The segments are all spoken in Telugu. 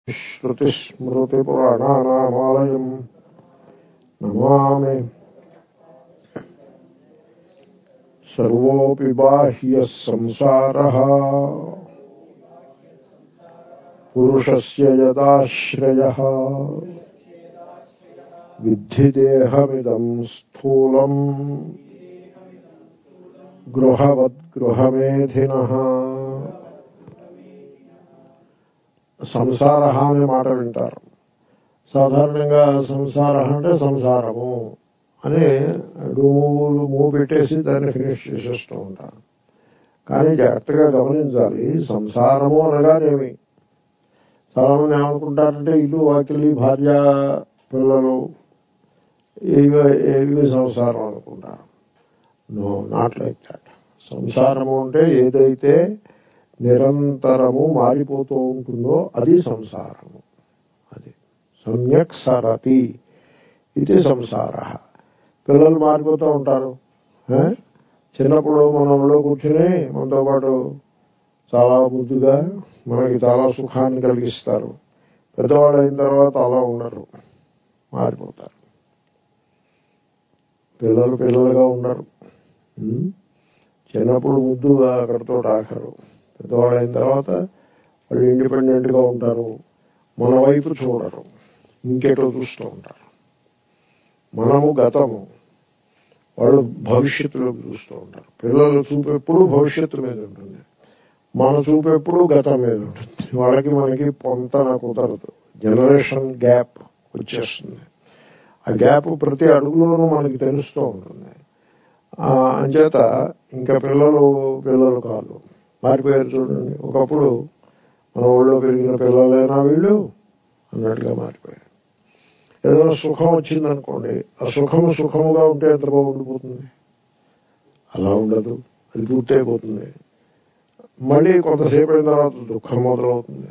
श्रुतिस्मृतिपुराणानामालयम् नमामि। सर्वोऽपि बाह्यः संसारः पुरुषस्य यदाश्रयः विद्धि देहमिदं स्थूलम् గృహవద్గృహమేధినః. సంసార అనే మాట వింటారు. సాధారణంగా సంసార అంటే సంసారము అని మూ పెట్టేసి దాన్ని ఫినిష్ చేసేస్తూ ఉంటారు. కానీ జాగ్రత్తగా గమనించాలి, సంసారము అనగానేమి. చాలా మంది ఏమనుకుంటారంటే ఇల్లు వాకిలి భార్య పిల్లలు ఇవి సంసారం అనుకుంటారు. No, not like that. సంసారము అంటే ఏదైతే నిరంతరము మారిపోతూ ఉంటుందో అది సంసారము. అది సమ్యక్ సరతి ఇది సంసార. పిల్లలు మారిపోతూ ఉంటారు. చిన్నప్పుడు మన ఒళ్ళో కూర్చుని మనతో పాటు చాలా ముద్దుగా మనకి చాలా సుఖాన్ని కలిగిస్తారు. పెద్దవాళ్ళు అయిన తర్వాత అలా ఉండరు, మారిపోతారు. పిల్లలు పిల్లలుగా ఉండరు. చిన్నప్పుడు ముద్దుగా అక్కడితో ఆఖరు. పెద్దవాళ్ళు అయిన తర్వాత వాళ్ళు ఇండిపెండెంట్ గా ఉంటారు. మన వైపు చూడరు, ఇంకేటో చూస్తూ ఉంటారు. మనము గతము, వాళ్ళు భవిష్యత్తులోకి చూస్తూ ఉంటారు. పిల్లల చూపు ఎప్పుడు భవిష్యత్తు మీద ఉంటుంది, మన చూపు ఎప్పుడు గతం మీద ఉంటుంది. వాళ్ళకి మనకి పొంతన కుదరదు. జనరేషన్ గ్యాప్ వచ్చేస్తుంది. ఆ గ్యాప్ ప్రతి అడుగులోనూ మనకి తెలుస్తూ ఉంటుంది. అంచేత ఇంకా పిల్లలు కాదు, మారిపోయారు. చూడండి, ఒకప్పుడు మన ఊళ్ళో పెరిగిన పిల్లలైనా వీళ్ళు అన్నట్టుగా మారిపోయారు. ఏదైనా సుఖం వచ్చిందనుకోండి, ఆ సుఖముగా ఉంటే ఎంత బాగుండిపోతుంది. అలా ఉండదు, అది పూర్తయిపోతుంది. మళ్ళీ కొంతసేపు అయిన తర్వాత దుఃఖం మొదలవుతుంది.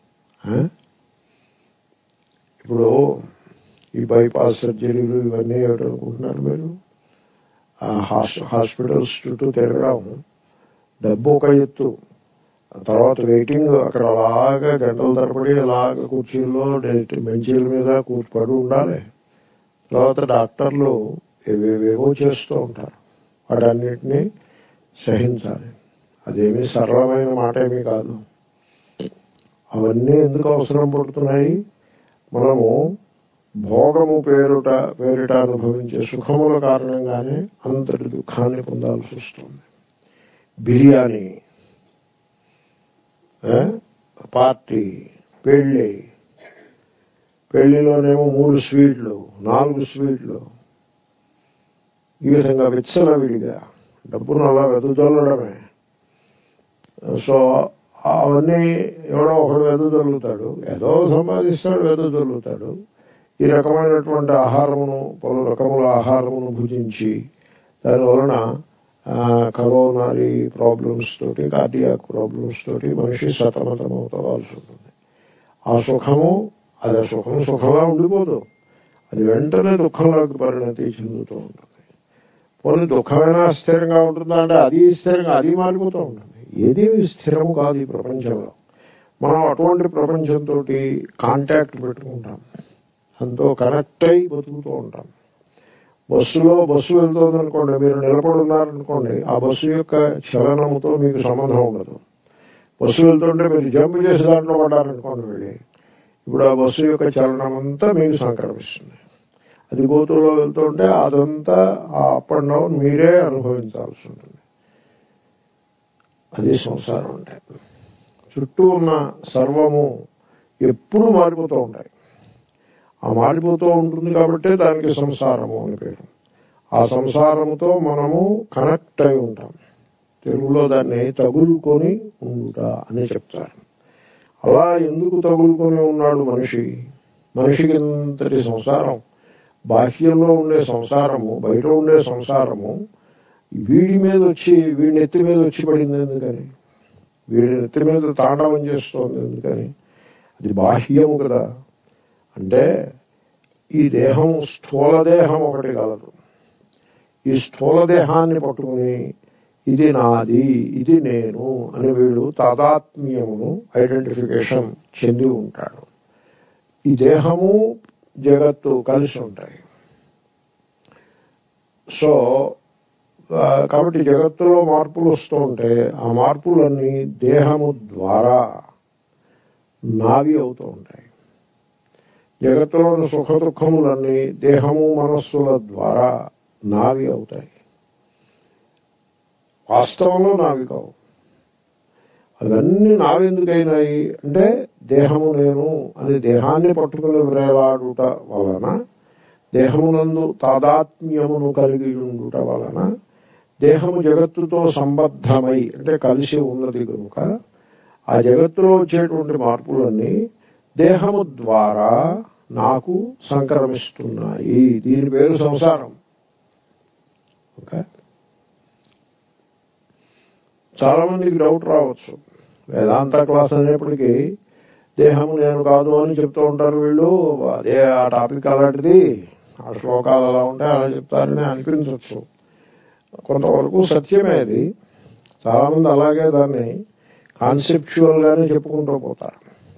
ఇప్పుడు ఈ బైపాస్ సర్జరీలు ఇవన్నీ ఏమిటనుకుంటున్నారు మీరు? హాస్పిటల్స్ చుట్టూ తిరగడం, డబ్బు ఒక ఎత్తు, తర్వాత వెయిటింగ్ అక్కడ అలాగా గంటల తరబడి అలాగ కుర్చీల్లో బెంచీల మీద పడి ఉండాలి. తర్వాత డాక్టర్లు ఏవేవో చేస్తూ ఉంటారు. వాటన్నిటినీ సహించాలి. అదేమీ సరళమైన మాట ఏమీ కాదు. అవన్నీ ఎందుకు అవసరం పడుతున్నాయి? మనము భోగము పేరిట అనుభవించే సుఖముల కారణంగానే అంతటి దుఃఖాన్ని పొందాల్సి వస్తుంది. బిర్యానీ, పార్టీ, పెళ్లిలోనేమో 3 స్వీట్లు 4 స్వీట్లు, ఈ విధంగా విచ్చలవిడిగా డబ్బును అలా వెదజల్లడమే. సో అవన్నీ ఎవడో ఒకడు వెదజల్లుతాడు, ఏదో సంపాదిస్తాడు, వెదజల్లుతాడు. ఈ రకమైనటువంటి ఆహారమును, పలు రకముల ఆహారమును భుజించి దానివలన కరోనరీ ప్రాబ్లమ్స్ తోటి, కార్డియాక్ ప్రాబ్లమ్స్ తోటి మనిషి సతమతమవుతవలసి ఉంటుంది. ఆ సుఖము సుఖంలా ఉండిపోదు, అది వెంటనే దుఃఖంలోకి పరిణతి చెందుతూ ఉంటుంది. పోనీ దుఃఖమైనా స్థిరంగా ఉంటుందా అంటే అది స్థిరంగా, అది మారిపోతూ ఉంటుంది. ఏది స్థిరము కాదు ఈ ప్రపంచంలో. మనం అటువంటి ప్రపంచంతో కాంటాక్ట్ పెట్టుకుంటాం, అంతో కనెక్ట్ అయి బతుకుతూ ఉంటాం. బస్సు వెళ్తుందనుకోండి, మీరు నిలబడి ఉన్నారనుకోండి, ఆ బస్సు యొక్క చలనముతో మీకు సంబంధం ఉండదు. బస్సు వెళ్తుంటే మీరు జంప్ చేసి దాంట్లో పడ్డారనుకోండి వెళ్ళి, ఇప్పుడు ఆ బస్సు యొక్క చలనం అంతా మీకు సంక్రమిస్తుంది. అది గోతులో వెళ్తుంటే అదంతా ఆ అప్ అండ్ డౌన్ మీరే అనుభవించాల్సి ఉంటుంది. అది సంసారం అంటే. చుట్టూ ఉన్న సర్వము ఎప్పుడూ మారిపోతూ ఉంటాయి. ఆ మారిపోతూ ఉంటుంది కాబట్టి దానికి సంసారము అని పేరు. ఆ సంసారముతో మనము కనెక్ట్ అయి ఉంటాం. తెలుగులో దాన్ని తగులుకొని ఉండుట అని చెప్తారు. అలా ఎందుకు తగులుకొని ఉన్నాడు మనిషికి ఇంతటి సంసారం? బాహ్యంలో ఉండే సంసారము, బయట ఉండే సంసారము వీడి నెత్తి మీద వచ్చి పడింది ఎందుకని? వీడి నెత్తి మీద తాండవం చేస్తోంది ఎందుకని? అది బాహ్యము కదా. అంటే ఈ దేహం, స్థూల దేహం ఒకటి కలదు. ఈ స్థూల దేహాన్ని పట్టుకుని ఇది నాది, ఇది నేను అని వీడు తాదాత్మ్యమును, ఐడెంటిఫికేషన్ చెంది ఉంటాడు. ఈ దేహము జగత్తు కలిసి ఉంటాయి. సో కాబట్టి జగత్తులో మార్పులు వస్తూ ఉంటే ఆ మార్పులన్నీ దేహము ద్వారా నావి అవుతూ ఉంటాయి. జగత్తులోని సుఖ దుఃఖములన్నీ దేహము మనస్సుల ద్వారా నావి అవుతాయి. వాస్తవంలో నావి కావు. అవన్నీ నావెందుకైనాయి అంటే దేహము నేను అని దేహాన్ని పట్టుకుని వేలాడుట వలన, దేహమునందు తాదాత్మ్యమును కలిగి ఉండుట వలన, దేహము జగత్తుతో సంబద్ధమై అంటే కలిసి ఉన్నది కనుక ఆ జగత్తులో వచ్చేటువంటి మార్పులన్నీ దేహము ద్వారా నాకు సంక్రమిస్తున్నాయి. దీని పేరు సంసారం. ఓకే, చాలా మందికి డౌట్ రావచ్చు. వేదాంత క్లాస్ అనేప్పటికీ దేహము నేను కాదు అని చెప్తూ ఉంటారు వీళ్ళు. అదే ఆ టాపిక్ అలాంటిది, ఆ శ్లోకాలు అలా ఉంటాయి, అలా చెప్తారని అనిపించవచ్చు. కొంతవరకు సత్యమే అది. చాలా మంది అలాగే దాన్ని కాన్సెప్చువల్ గానే చెప్పుకుంటూ పోతారు.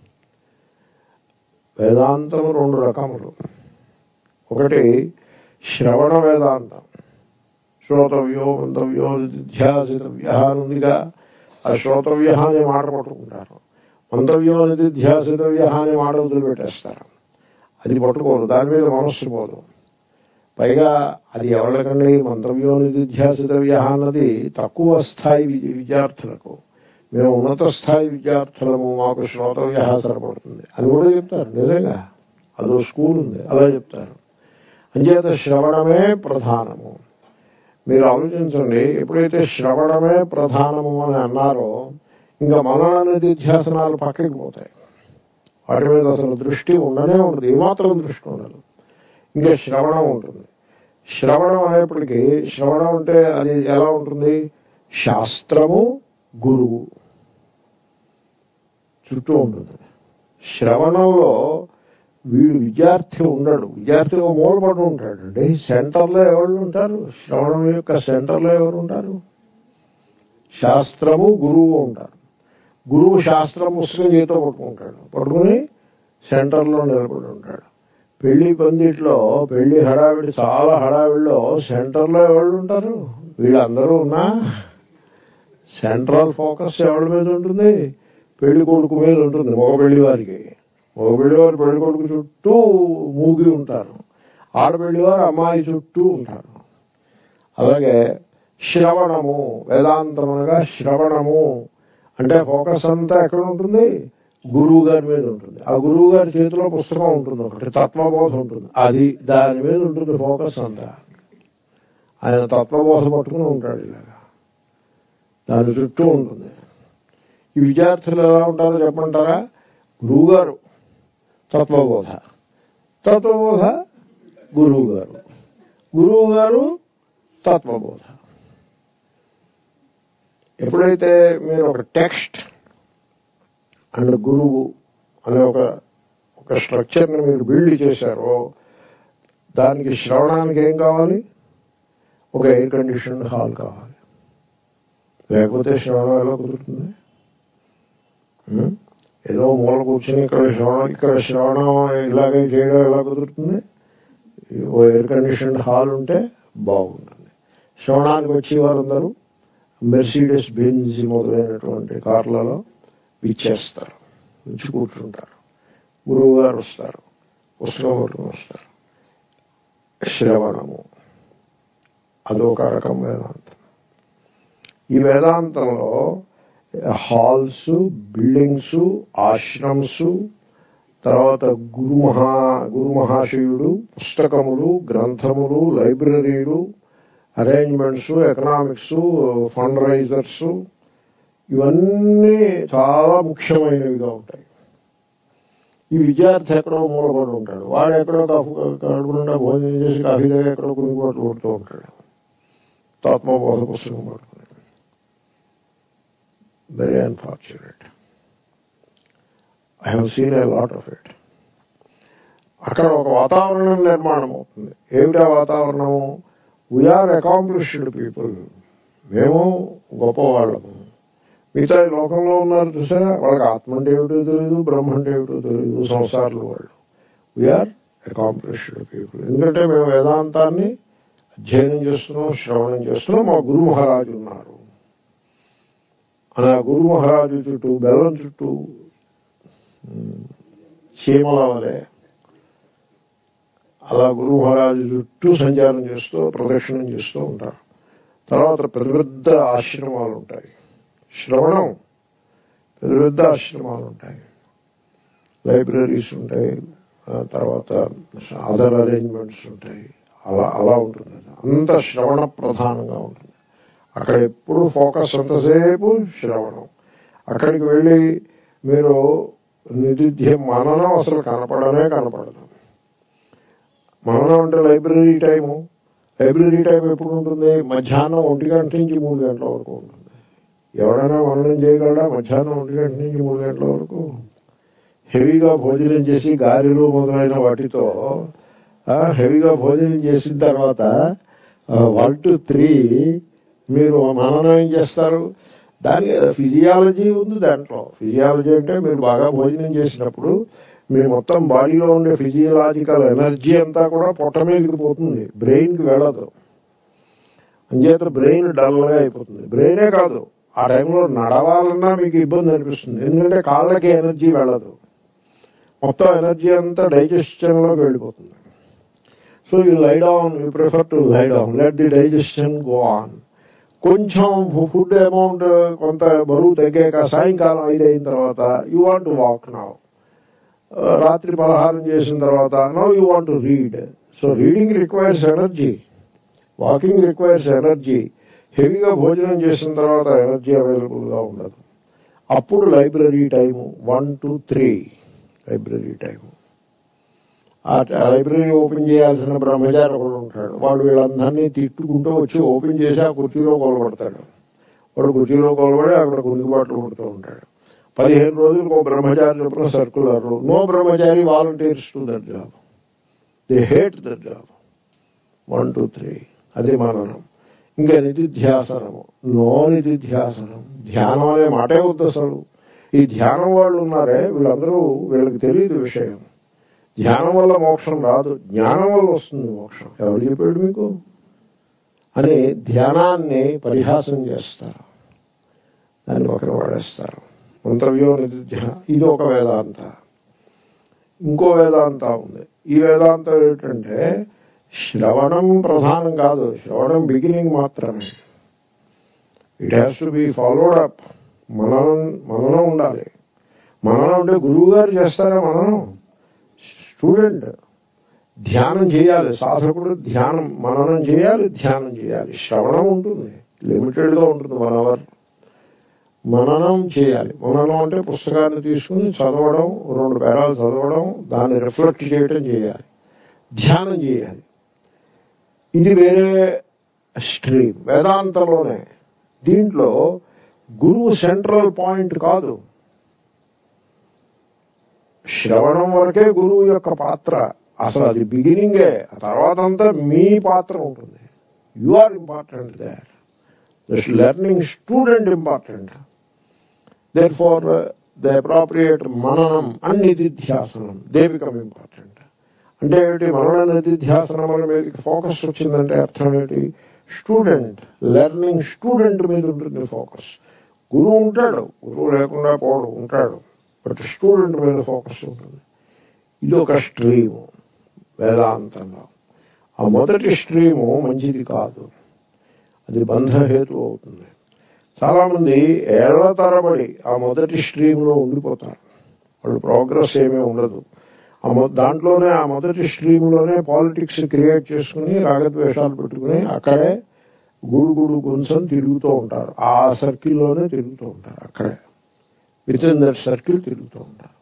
వేదాంతం రెండు రకములు. ఒకటి శ్రవణ వేదాంతం, శ్రోతవ్యో మంతవ్యో నిధిధ్యాసితవ్య ఉందిగా, ఆ శ్రోతవ్య అనే మాట పట్టుకుంటారు, మంతవ్యో నిధిధ్యాసితవ్య అనే మాట వదిలిపెట్టేస్తారు. అది పట్టుకోదు, దాని మీద మనస్సు పోదు. పైగా అది ఎవరికండి మంతవ్యో నిధిధ్యాసితవ్య అన్నది తక్కువ స్థాయి విద్యార్థులకు. మేము ఉన్నత స్థాయి విద్యార్థులము, మాకు శ్రోతవ్య సరిపడుతుంది అని కూడా చెప్తారు. నిజంగా అదో స్కూల్ ఉంది, అలా చెప్తారు. అంచేత శ్రవణమే ప్రధానము. మీరు ఆలోచించండి, ఎప్పుడైతే శ్రవణమే ప్రధానము అని అన్నారో ఇంకా మనన నిధిధ్యాసనాలు పక్కకి పోతాయి. వాటి మీద అసలు దృష్టి ఉండనే ఉండదు, ఏమాత్రం దృష్టి ఉండదు. ఇంకా శ్రవణం ఉంటుంది. శ్రవణం అనేప్పటికీ, శ్రవణం అంటే అది ఎలా ఉంటుంది? శాస్త్రము గురువు చుట్టూ ఉంటుంది. శ్రవణంలో వీడు విద్యార్థి ఉండడు, విద్యార్థిగా మూలపడి ఉంటాడండి. సెంటర్లో ఎవరు ఉంటారు? శ్రవణం యొక్క సెంటర్లో ఎవరు ఉంటారు? శాస్త్రము గురువు ఉంటారు. గురువు శాస్త్రం పుస్తకం చేతితో పట్టుకుంటాడు, పట్టుకుని సెంటర్లో నిలబడి ఉంటాడు. పెళ్లి పందిట్లో పెళ్లి హడావిడి, చాలా హడావిడిలో సెంటర్లో ఎవరు ఉంటారు? వీళ్ళందరూ ఉన్నా సెంట్రల్ ఫోకస్ ఎవరి మీద ఉంటుంది? పెళ్లి కొడుకు మీద ఉంటుంది. మగ పెళ్లి వారికి, మగ పెళ్లి వారు పెళ్లి కొడుకు చుట్టూ మూగి ఉంటారు, ఆడపెళ్లి వారు అమ్మాయి చుట్టూ ఉంటారు. అలాగే శ్రవణము, వేదాంతం అనగా శ్రవణము అంటే ఫోకస్ అంతా ఎక్కడ ఉంటుంది? గురువు గారి మీద ఉంటుంది. ఆ గురువు గారి చేతిలో పుస్తకం ఉంటుంది, ఒకటి తత్వబోధ ఉంటుంది, అది దాని మీద ఉంటుంది ఫోకస్ అంతా. ఆయన తత్వబోధ పట్టుకుని ఉంటాడు, ఇలాగా దాని చుట్టూ ఉంటుంది. ఈ విద్యార్థులు ఎలా ఉంటారో చెప్పమంటారా? గురువు గారు తత్వబోధ, తత్వబోధ గురువు గారు, గురువు గారు తత్వబోధ. ఎప్పుడైతే మీరు ఒక టెక్స్ట్ అండ్ గురువు అనే ఒక స్ట్రక్చర్ని మీరు బిల్డ్ చేశారో, దానికి శ్రవణానికి ఏం కావాలి? ఒక ఎయిర్ కండిషన్ హాల్ కావాలి. లేకపోతే శ్రవణం ఎలా కుదురుతుంది? ఏదో మూల కూర్చొని ఇక్కడ శ్రవణం ఇలాగే చేయడం ఎలా కుదురుతుంది? ఓ ఎయిర్ కండిషన్ హాల్ ఉంటే బాగుంటుంది. శ్రవణానికి వచ్చే వారందరూ మెర్సిడెస్ బెంజ్ మొదలైనటువంటి కార్లలో విచ్చేస్తారు, విచ్చి కూర్చుంటారు. గురువు గారు వస్తారు, పుస్తకం పట్టుకుని వస్తారు. శ్రవణము అదొక రకం వేదాంతం. ఈ వేదాంతంలో హాల్స్, బిల్డింగ్స్, ఆశ్రమ్స్, తర్వాత గురు మహాశయుడు, పుస్తకములు, గ్రంథములు, లైబ్రరీలు, అరేంజ్మెంట్స్, ఎకనామిక్స్, ఫండ్ రైజర్స్, ఇవన్నీ చాలా ముఖ్యమైనవిగా ఉంటాయి. ఈ విద్యార్థి ఎక్కడో మూలపడి ఉంటాడు, వాడు ఎక్కడో కడుపుకుండా భోజనం చేసి కాఫీ దగ్గర ఎక్కడో కునిపోట్లు కొడుతూ ఉంటాడు, తత్వబోధ పుస్తకం పడుతుంది. Very unfortunate. I have seen a lot of it. అక్కడ ఒక వాతావరణం నిర్మాణం అవుతుంది. ఏమిటా వాతావరణము? వీఆర్ అకాంప్లిష్డ్ పీపుల్, మేము గొప్పవాళ్ళము. మిగతా లోకంలో ఉన్నారు చూసారా, వాళ్ళకి ఆత్మ అంటే ఏమిటో తెలియదు, బ్రహ్మ అంటే ఏమిటో తెలియదు, సంసారులు వాళ్ళు. We're accomplished people. ఎందుకంటే మేము వేదాంతాన్ని అధ్యయనం చేస్తున్నాం, శ్రవణం చేస్తున్నాం. మా గురు మహారాజు ఉన్నారు అని ఆ గురు మహారాజు చుట్టూ బెల్లం చుట్టూ చీమల వలె అలా గురు మహారాజు చుట్టూ సంచారం చేస్తూ ప్రదక్షిణం చేస్తూ ఉంటారు. తర్వాత పెద్ద పెద్ద ఆశ్రమాలు ఉంటాయి, శ్రవణం పెద్ద పెద్ద ఆశ్రమాలు ఉంటాయి, లైబ్రరీస్ ఉంటాయి, తర్వాత అదర్ అరేంజ్మెంట్స్ ఉంటాయి. అలా అలా ఉంటుంది. అంత శ్రవణ ప్రధానంగా ఉంటుంది. అక్కడ ఎప్పుడు ఫోకస్ అంతసేపు శ్రవణం. అక్కడికి వెళ్ళి మీరు నిధిధ్యం మననం అసలు కనపడనే కనపడదు. మననం అంటే లైబ్రరీ టైము. లైబ్రరీ టైం ఎప్పుడు ఉంటుంది? మధ్యాహ్నం 1 గంట నుంచి 3 గంటల వరకు ఉంటుంది. ఎవరైనా మననం చేయగలరా మధ్యాహ్నం 1 గంట నుంచి 3 గంటల వరకు? హెవీగా భోజనం చేసి గారెలు మొదలైన వాటితో హెవీగా భోజనం చేసిన తర్వాత 1 to 3 మీరు మననం ఏం చేస్తారు? దానికి ఫిజియాలజీ ఉంది దాంట్లో. ఫిజియాలజీ అంటే మీరు బాగా భోజనం చేసినప్పుడు మీ మొత్తం బాడీలో ఉండే ఫిజియలాజికల్ ఎనర్జీ అంతా కూడా పొట్ట మీదకి పోతుంది, బ్రెయిన్కి వెళ్ళదు. అంచేత బ్రెయిన్ డల్గా అయిపోతుంది. బ్రెయినే కాదు, ఆ టైంలో నడవాలన్నా మీకు ఇబ్బంది అనిపిస్తుంది. ఎందుకంటే కాళ్ళకి ఎనర్జీ వెళ్ళదు, మొత్తం ఎనర్జీ అంతా డైజెషన్లోకి వెళ్ళిపోతుంది. So you lie down, you prefer to lie down, let the digestion go on. కొంచెం ఫుడ్ అమౌంట్ కొంత బరువు తగ్గాక సాయంకాలం 5 అయిన తర్వాత you want to walk now. రాత్రి పలహారం చేసిన తర్వాత now you want to read. So reading requires energy, walking requires energy. హెవీగా భోజనం చేసిన తర్వాత ఎనర్జీ అవైలబుల్గా ఉండదు. అప్పుడు library time 1 to 3 library time. ఆ లైబ్రరీ ఓపెన్ చేయాల్సిన బ్రహ్మచారి ఒకడు ఉంటాడు. వాడు వీళ్ళందరినీ తిట్టుకుంటూ వచ్చి ఓపెన్ చేసి ఆ కుర్చీలో కొలబడతాడు. వాడు కుర్చీలో కొలబడి అక్కడ గుండుబాట్లు కొడుతూ ఉంటాడు. 15 రోజులకు ఒక బ్రహ్మచారి చెప్పిన circular. No brahmachari volunteers to that job, they hate that job. 1 to 3 అది మననం. ఇంకా నిధిధ్యాసనము, నో నిధిధ్యాసనం. ధ్యానం అనే మాటే వద్దు అసలు. ఈ ధ్యానం వాళ్ళు ఉన్నారే వీళ్ళందరూ, వీళ్ళకి తెలియదు విషయం. ధ్యానం వల్ల మోక్షం రాదు, జ్ఞానం వల్ల వస్తుంది మోక్షం. ఎవరు చెప్పాడు మీకు అని ధ్యానాన్ని పరిహాసం చేస్తారు, దాన్ని పక్కన వాడేస్తారు. మంత్రవ్యో నిధిధ్యాన, ఇది ఒక వేదాంత. ఇంకో వేదాంత ఉంది. ఈ వేదాంతం ఏంటంటే శ్రవణం ప్రధానం కాదు, శ్రవణం బిగినింగ్ మాత్రమే. It has to be followed up. మననం ఉండాలి. మననం అంటే గురువు గారు చేస్తారా మననం? స్టూడెంట్ ధ్యానం చేయాలి, సాధకుడు ధ్యానం మననం చేయాలి, ధ్యానం చేయాలి. శ్రవణం ఉంటుంది, లిమిటెడ్గా ఉంటుంది. 1 hour మననం చేయాలి. మననం అంటే పుస్తకాన్ని తీసుకుని చదవడం, 2 పేరాలు చదవడం, దాన్ని రిఫ్లెక్ట్ చేయడం చేయాలి. ధ్యానం చేయాలి. ఇది వేరే స్ట్రీమ్ వేదాంతంలోనే. దీంట్లో గురువు సెంట్రల్ పాయింట్ కాదు. శ్రవణం వరకే గురువు యొక్క పాత్ర. అసలు అది బిగినింగే. ఆ తర్వాత అంతా మీ పాత్ర ఉంటుంది. You are important there. This learning student important. Therefore the appropriate mananam and nididhyasanam they become important. అంటే ఏమిటి? మనన నిధిధ్యాసనం వల్ల మీకు ఫోకస్ వచ్చిందంటే అర్థం ఏంటి? స్టూడెంట్, లెర్నింగ్ స్టూడెంట్ మీద ఉంటుంది ఫోకస్. గురువు ఉంటాడు, గురువు లేకుండా పోవడం ఉంటాడు, బట్ స్టూడెంట్ మీద ఫోకస్ ఉంటుంది. ఇది ఒక స్ట్రీము వేదాంతంలో. ఆ మొదటి స్ట్రీము మంచిది కాదు, అది బంధహేతు అవుతుంది. చాలామంది ఏళ్ల తరబడి ఆ మొదటి స్ట్రీమ్లో ఉండిపోతారు. వాళ్ళు ప్రోగ్రెస్ ఏమీ ఉండదు. దాంట్లోనే ఆ మొదటి స్ట్రీమ్లోనే పాలిటిక్స్ క్రియేట్ చేసుకుని రాగద్వేషాలు పెట్టుకుని అక్కడే గుడుగుడు గుంసం తిరుగుతూ ఉంటారు. ఆ సర్కిల్లోనే తిరుగుతూ ఉంటారు. అక్కడే విత్ ఇన్ దట్ సర్కిల్ తిరుగుతూ ఉంటారు.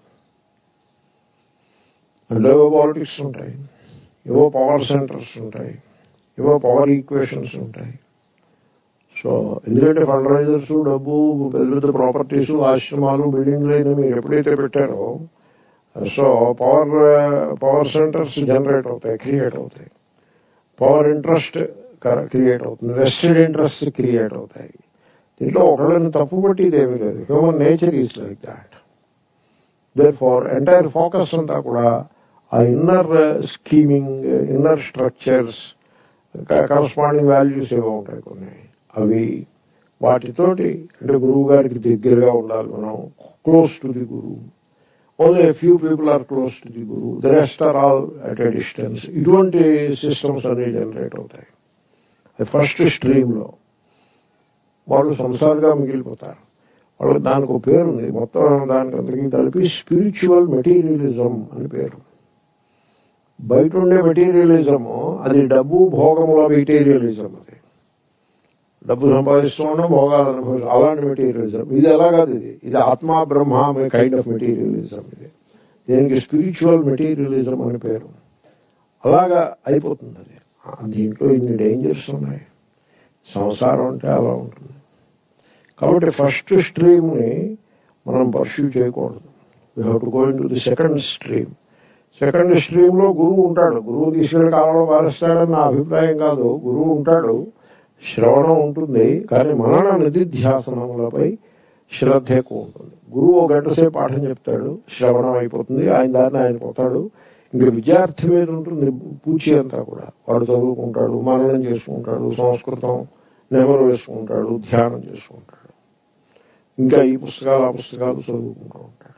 అందులో ఏవో పాలిటిక్స్ ఉంటాయి, ఏవో పవర్ సెంటర్స్ ఉంటాయి, ఏవో పవర్ ఈక్వేషన్స్ ఉంటాయి. సో ఎందుకంటే ఫండ్ రైజర్స్, డబ్బు, పెద్ద పెద్ద ప్రాపర్టీస్, ఆశ్రమాలు, బిల్డింగ్లు అయినా మీరు ఎప్పుడైతే పెట్టారో సో పవర్ సెంటర్స్ జనరేట్ అవుతాయి, క్రియేట్ అవుతాయి. పవర్ ఇంట్రెస్ట్ క్రియేట్ అవుతుంది, వెస్టెడ్ ఇంట్రెస్ట్ క్రియేట్ అవుతాయి. దీంట్లో ఒకళ్ళని తప్పు పట్టిదేమీ లేదు. Human nature is like that. Therefore entire focus అంతా కూడా ఆ inner scheming, inner structures, corresponding values ఏవో ఉంటాయి కొన్ని, అవి వాటితోటి అంటే గురువు గారికి దగ్గరగా ఉండాలి మనం, క్లోజ్ టు ది గురువు. Only a few people are close to the guru, the rest are all at a distance. ఇటువంటి సిస్టమ్స్ అన్ని జనరేట్ అవుతాయి. ఫస్ట్ స్ట్రీమ్లో వాళ్ళు సంసారిగా మిగిలిపోతారు. వాళ్ళకి దానికి ఒక పేరు ఉంది, మొత్తం దానికి అందరికీ కలిపి స్పిరిచువల్ మెటీరియలిజం అని పేరు. బయట ఉండే మెటీరియలిజము అది డబ్బు భోగముల మెటీరియలిజం, అది డబ్బు సంపాదిస్తూ ఉండడం, భోగాలు అనుభవించడం, అలాంటి మెటీరియలిజం. ఇది ఎలా కాదు, ఇది ఆత్మా బ్రహ్మ అనే కైండ్ ఆఫ్ మెటీరియలిజం. ఇది దీనికి స్పిరిచువల్ మెటీరియలిజం అని పేరు. అలాగా అయిపోతుంది అది. దీంట్లో ఇన్ని డేంజర్స్ ఉన్నాయి. సంసారం అంటే అలా ఉంటుంది. కాబట్టి ఫస్ట్ స్ట్రీమ్ని మనం పర్స్యూ చేయకూడదు. We have to go into the second stream. Second స్ట్రీమ్లో గురువు ఉంటాడు. గురువు తీసుకెళ్ళి కాలంలో పాలిస్తాడని నా అభిప్రాయం కాదు. గురువు ఉంటాడు, శ్రవణం ఉంటుంది, కానీ మనన నిధిధ్యాసనములపై శ్రద్ధ ఎక్కువ ఉంటుంది. గురువు ఒక గంట సేపు పాఠం చెప్తాడు, శ్రవణం అయిపోతుంది, ఆయన దారిని ఆయన పోతాడు. ఇంక విద్యార్థి మీద ఉంటుంది పూచి అంతా కూడా. వాడు చదువుకుంటాడు, మననం చేసుకుంటాడు, సంస్కృతం నెమరు వేసుకుంటాడు, ధ్యానం చేసుకుంటాడు, ఇంకా ఈ పుస్తకాలు ఆ పుస్తకాలు చదువుకుంటూ ఉంటాడు.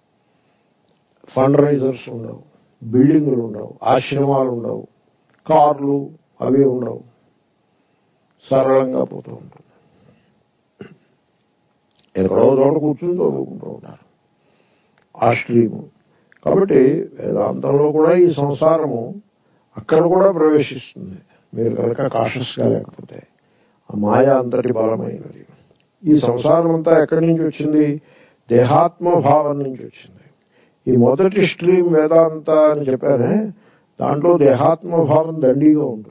ఫండ్ రైజర్స్ ఉండవు, బిల్డింగులు ఉండవు, ఆశ్రమాలు ఉండవు, కార్లు అవి ఉండవు, సరళంగా పోతూ ఉంటుంది. ఎక్కడో చోట కూర్చుని చదువుకుంటూ ఉంటారు ఆ స్ట్రీము. కాబట్టి వేదాంతంలో కూడా ఈ సంసారము అక్కడ కూడా ప్రవేశిస్తుంది. మీరు కనుక కాషస్గా లేకపోతే ఆ మాయ అంతటి బలమైనది. ఈ సంసారం అంతా ఎక్కడి నుంచి వచ్చింది? దేహాత్మభావం నుంచి వచ్చింది. ఈ మొదటి స్ట్రీమ్ వేదాంత అని చెప్పానే, దాంట్లో దేహాత్మభావం దండిగా ఉంటుంది.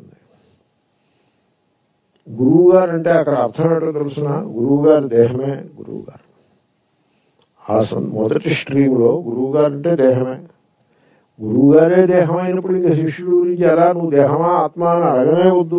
గురువు గారు అంటే అక్కడ అర్థం ఏంటో తెలుసిన, గురువు గారి దేహమే గురువు గారు. ఆ మొదటి స్ట్రీమ్లో గురువు గారు అంటే దేహమే. గురువు గారే దేహం అయినప్పుడు ఇంకా శిష్యుడి గురించి ఎలా నువ్వు దేహమా ఆత్మ అని అడగనే వద్దు.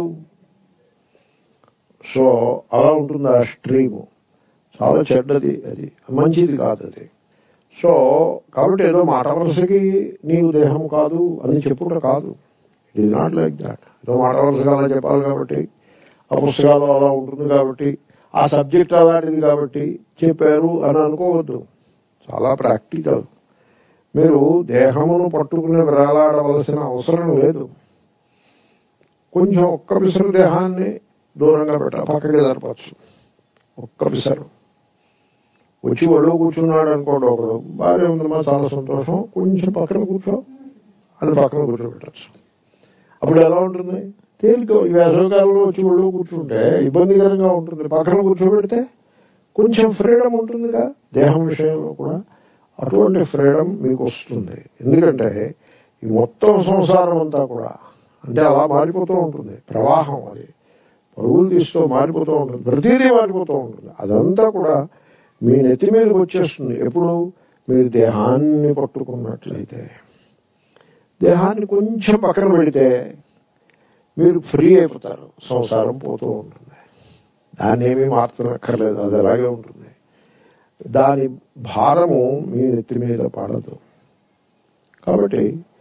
సో అలా ఉంటుంది ఆ స్ట్రీము. చాలా చెడ్డది, అది మంచిది కాదు అది. సో కాబట్టి ఏదో మాట వరుసకి నీవు దేహం కాదు అని చెప్పుట కాదు. It is not like that. ఏదో మాట వరుసగా అలా చెప్పాలి కాబట్టి, ఆ పుస్తకాలు అలా ఉంటుంది కాబట్టి, ఆ సబ్జెక్ట్ అలాంటిది కాబట్టి చెప్పారు అని అనుకోవద్దు. చాలా ప్రాక్టికల్. మీరు దేహమును పట్టుకుని వేలాడవలసిన అవసరం లేదు. కొంచెం ఒక్క పిసరు దేహాన్ని దూరంగా పెట్టాలి, పక్కకి జరపచ్చు. ఒక్క పిసరు వచ్చి ఒళ్ళు కూర్చున్నాడు అనుకోండి ఒకడు, బాగా ఉందమ్మా చాలా సంతోషం, కొంచెం పక్కన కూర్చో అని పక్కన కూర్చోబెట్టచ్చు. అప్పుడు ఎలా ఉంటుంది? తేలిక. ఈ వేసవికాలంలో వచ్చి ఒళ్ళు కూర్చుంటే ఇబ్బందికరంగా ఉంటుంది. పక్కన కూర్చోబెడితే కొంచెం ఫ్రీడమ్ ఉంటుందిగా దేహం విషయంలో కూడా. అటువంటి ఫ్రీడమ్ మీకు వస్తుంది. ఎందుకంటే ఈ మొత్తం సంసారం అంతా కూడా అంటే అలా మారిపోతూ ఉంటుంది. ప్రవాహం అది పరుగులు తీస్తూ మారిపోతూ ఉంటుంది. ప్రతిదీ మారిపోతూ ఉంటుంది. అదంతా కూడా మీ నెత్తి మీదకి వచ్చేస్తుంది. ఎప్పుడు మీరు దేహాన్ని పట్టుకున్నట్లయితే. దేహాన్ని కొంచెం పక్కన పెడితే మీరు ఫ్రీ అయిపోతారు. సంసారం పోతూ ఉంటుంది. దాన్ని ఏమీ మార్చనక్కర్లేదు, అది అలాగే ఉంటుంది. దాని భారము మీ నెత్తి మీద పడదు. కాబట్టి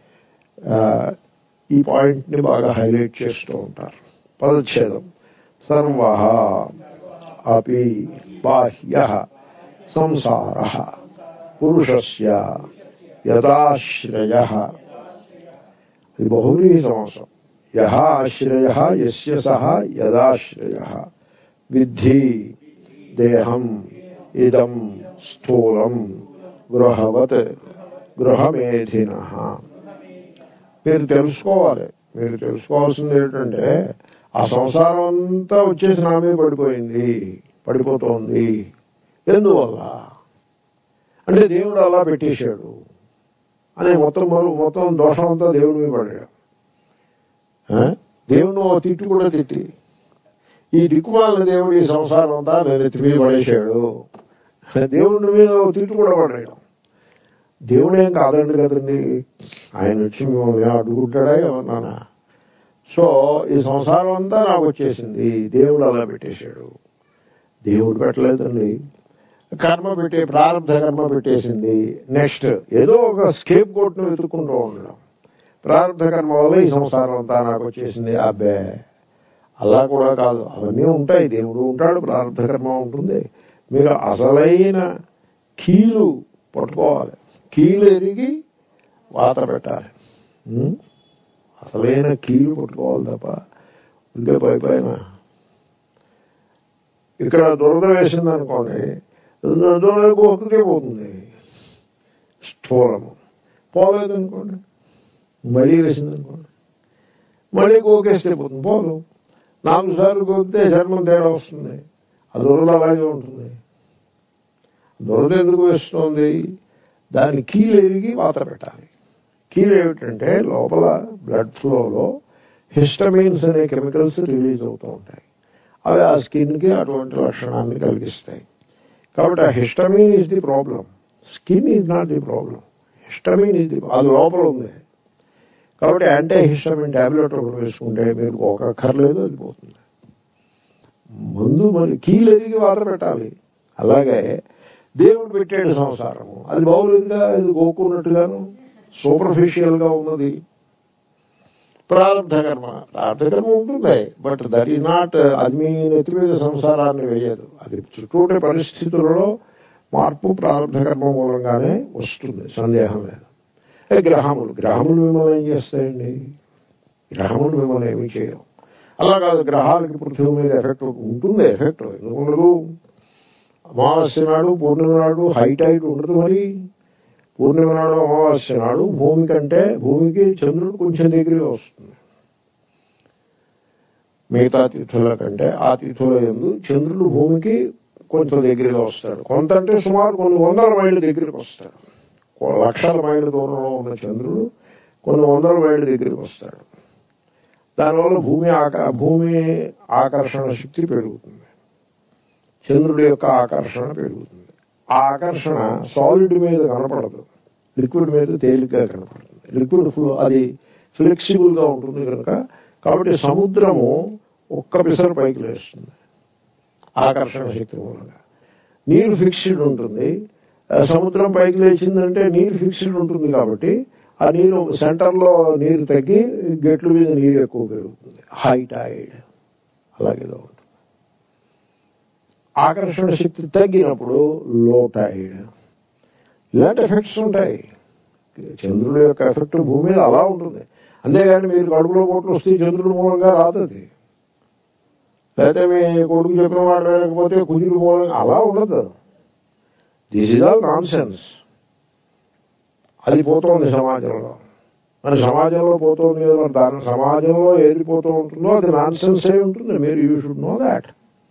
ఈ పాయింట్ని బాగా హైలైట్ చేస్తూ ఉంటారు. పదచ్ఛేదం. సర్వః అపి బాహ్యః సంసారః పురుషస్య యదాశ్రయః. ఇది బహువ్రీహి సమాసం. యః ఆశ్రయః యస్య సః యదాశ్రయః విద్ధి దేహం ఇదం స్థూలం గృహవత్ గృహమేధినః. మీరు తెలుసుకోవాలి. మీరు తెలుసుకోవాల్సింది ఏంటంటే ఆ సంసారం అంతా వచ్చేసి నా మీద పడిపోయింది, పడిపోతోంది. ఎందువల్ల అంటే దేవుడు అలా పెట్టేశాడు అనే మొత్తం దోషం అంతా దేవుడి మీద పడాడు. దేవుడు తిట్టు కూడా తిట్టి, ఈ దిక్కుమాలిన దేవుడు ఈ సంసారం అంతా నేను ఎత్తి మీద పడేశాడు, దేవుడి మీద తిట్టు కూడా పడేయడం. దేవుడు ఏం కాదండి కదండి, ఆయన వచ్చి మిమ్మల్ని అడ్డుకుంటాడా ఏమన్నానా? సో ఈ సంసారం అంతా నాకు వచ్చేసింది, దేవుడు అలా పెట్టేశాడు. దేవుడు పెట్టలేదండి, కర్మ ప్రారంభ కర్మ పెట్టేసింది. నెక్స్ట్ ఏదో ఒక స్కేప్ కోట్ను వెతుక్కుంటూ ఉండడం. ప్రారంభ కర్మ వల్ల ఈ సంసారం అంతా నాకు వచ్చేసింది. అబ్బే అలా కూడా కాదు, అవన్నీ ఉంటాయి. దేవుడు ఉంటాడు, ప్రారంభ కర్మ ఉంటుంది. మీరు అసలైన కీలు పట్టుకోవాలి, కీలు ఎరిగి వాత పెట్టాలి. అసలైన కీలు పట్టుకోవాలి తప్ప ఉంటే పైన ఇక్కడ దురద వేసింది అనుకోండి, ఒకరికే పోతుంది. స్థూలము పోలేదనుకోండి, మళ్ళీ వేసింది అనుకోండి, మళ్ళీ గోకేస్తే పోతుంది, పోదు. 4 సార్లు గోకితే చర్మం తేడా వస్తుంది. ఆ దురద అలాగే ఉంటుంది. దురద ఎందుకు వేస్తుంది? దాన్ని కీలు ఎరిగి వాత పెట్టాలి. కీలు ఏమిటంటే లోపల బ్లడ్ ఫ్లోలో హిస్టమైన్స్ అనే కెమికల్స్ రిలీజ్ అవుతూ ఉంటాయి. అవి ఆ స్కిన్కి అటువంటి లక్షణాన్ని కలిగిస్తాయి. కాబట్టి ఆ histamine is the problem, skin is not the problem. Histamine is the, అది లోపల ఉంది. కాబట్టి యాంటీ హిస్టమైన్ ట్యాబ్లెట్ ఒకటి వేసుకుంటే మీరు ఒకక్కర్లేదు, అది పోతుంది. ముందు మరి కీలు ఎరిగి వాత పెట్టాలి. అలాగే దేవుడు పెట్టాడు సంసారము, అది బాగులేదుగా, అది గోకున్నట్టుగాను సూపర్ఫిషియల్ గా ఉన్నది. ప్రారంభ కర్మ ఉంటుంది, బట్ దట్ ఈజ్ నాట్, అది మీ నెత్తి మీద సంసారాన్ని వేయదు. అది చుట్టూటే పరిస్థితులలో మార్పు ప్రారంభ కర్మ మూలంగానే వస్తుంది, సందేహం లేదు. గ్రహములు మిమ్మల్ని ఏం చేస్తాయండి? గ్రహములు మిమ్మల్ని ఏమీ చేయవు. అలా కాదు, గ్రహాలకి పృథ్వీ మీద ఎఫెక్ట్ ఉంటుంది. ఎఫెక్ట్ ఎందుకు ఉండదు? అమావాస్య నాడు పూర్ణిమ నాడు హైటైట్ ఉండదు. మరి పూర్ణిమ నాడు అమావాస్య నాడు భూమికి చంద్రుడు కొంచెం దగ్గరగా వస్తుంది. మిగతా తిథుల కంటే ఆ తిథుల యందు చంద్రుడు భూమికి కొంచెం దగ్గరగా వస్తాడు. కొంత అంటే సుమారు కొన్ని 100 మైళ్ళ దగ్గరికి వస్తాడు. లక్షల మైళ్ళ దూరంలో ఉన్న చంద్రుడు కొన్ని 100 మైళ్ళ దగ్గరికి వస్తాడు. దానివల్ల భూమి ఆకర్షణ శక్తి పెరుగుతుంది, చంద్రుడి యొక్క ఆకర్షణ పెరుగుతుంది. ఆ ఆకర్షణ సాలిడ్ మీద కనపడదు, లిక్విడ్ మీద తేలిగ్గా కనపడుతుంది. లిక్విడ్ ఫ్లో అది ఫ్లెక్సిబుల్ గా ఉంటుంది కనుక, కాబట్టి సముద్రము ఒక్క పిసరు పైకి లేస్తుంది ఆకర్షణ శక్తి మూలంగా. నీరు ఫిక్స్డ్ ఉంటుంది, సముద్రం పైకి లేచిందంటే నీరు ఫిక్స్డ్ ఉంటుంది. కాబట్టి ఆ నీరు సెంటర్లో నీరు తగ్గి గేట్ల మీద నీరు ఎక్కువ పెరుగుతుంది, హై టైడ్. అలాగే ఉంటుంది. ఆకర్షణ శక్తి తగ్గినప్పుడు లో టైడ్. ఇలాంటి ఎఫెక్ట్స్ ఉంటాయి. చంద్రుడి యొక్క ఎఫెక్ట్ భూమి మీద అలా ఉంటుంది. అంతేగాని మీరు కడుపులో పోట్లు వస్తే చంద్రుడి మూలంగా రాదు. అది లేకపోతే మీ కొడుకు చెప్పిన మాట లేకపోతే కుజుడి మూలంగా అలా ఉండదు. This is all nonsense. అది పోతోంది సమాజంలో. మరి సమాజంలో పోతోంది కదా, మరి దాని సమాజంలో ఏది పోతూ ఉంటుందో అది నాన్ సెన్స్ అయి ఉంటుంది. మీరు యూ షుడ్ నో దాట్.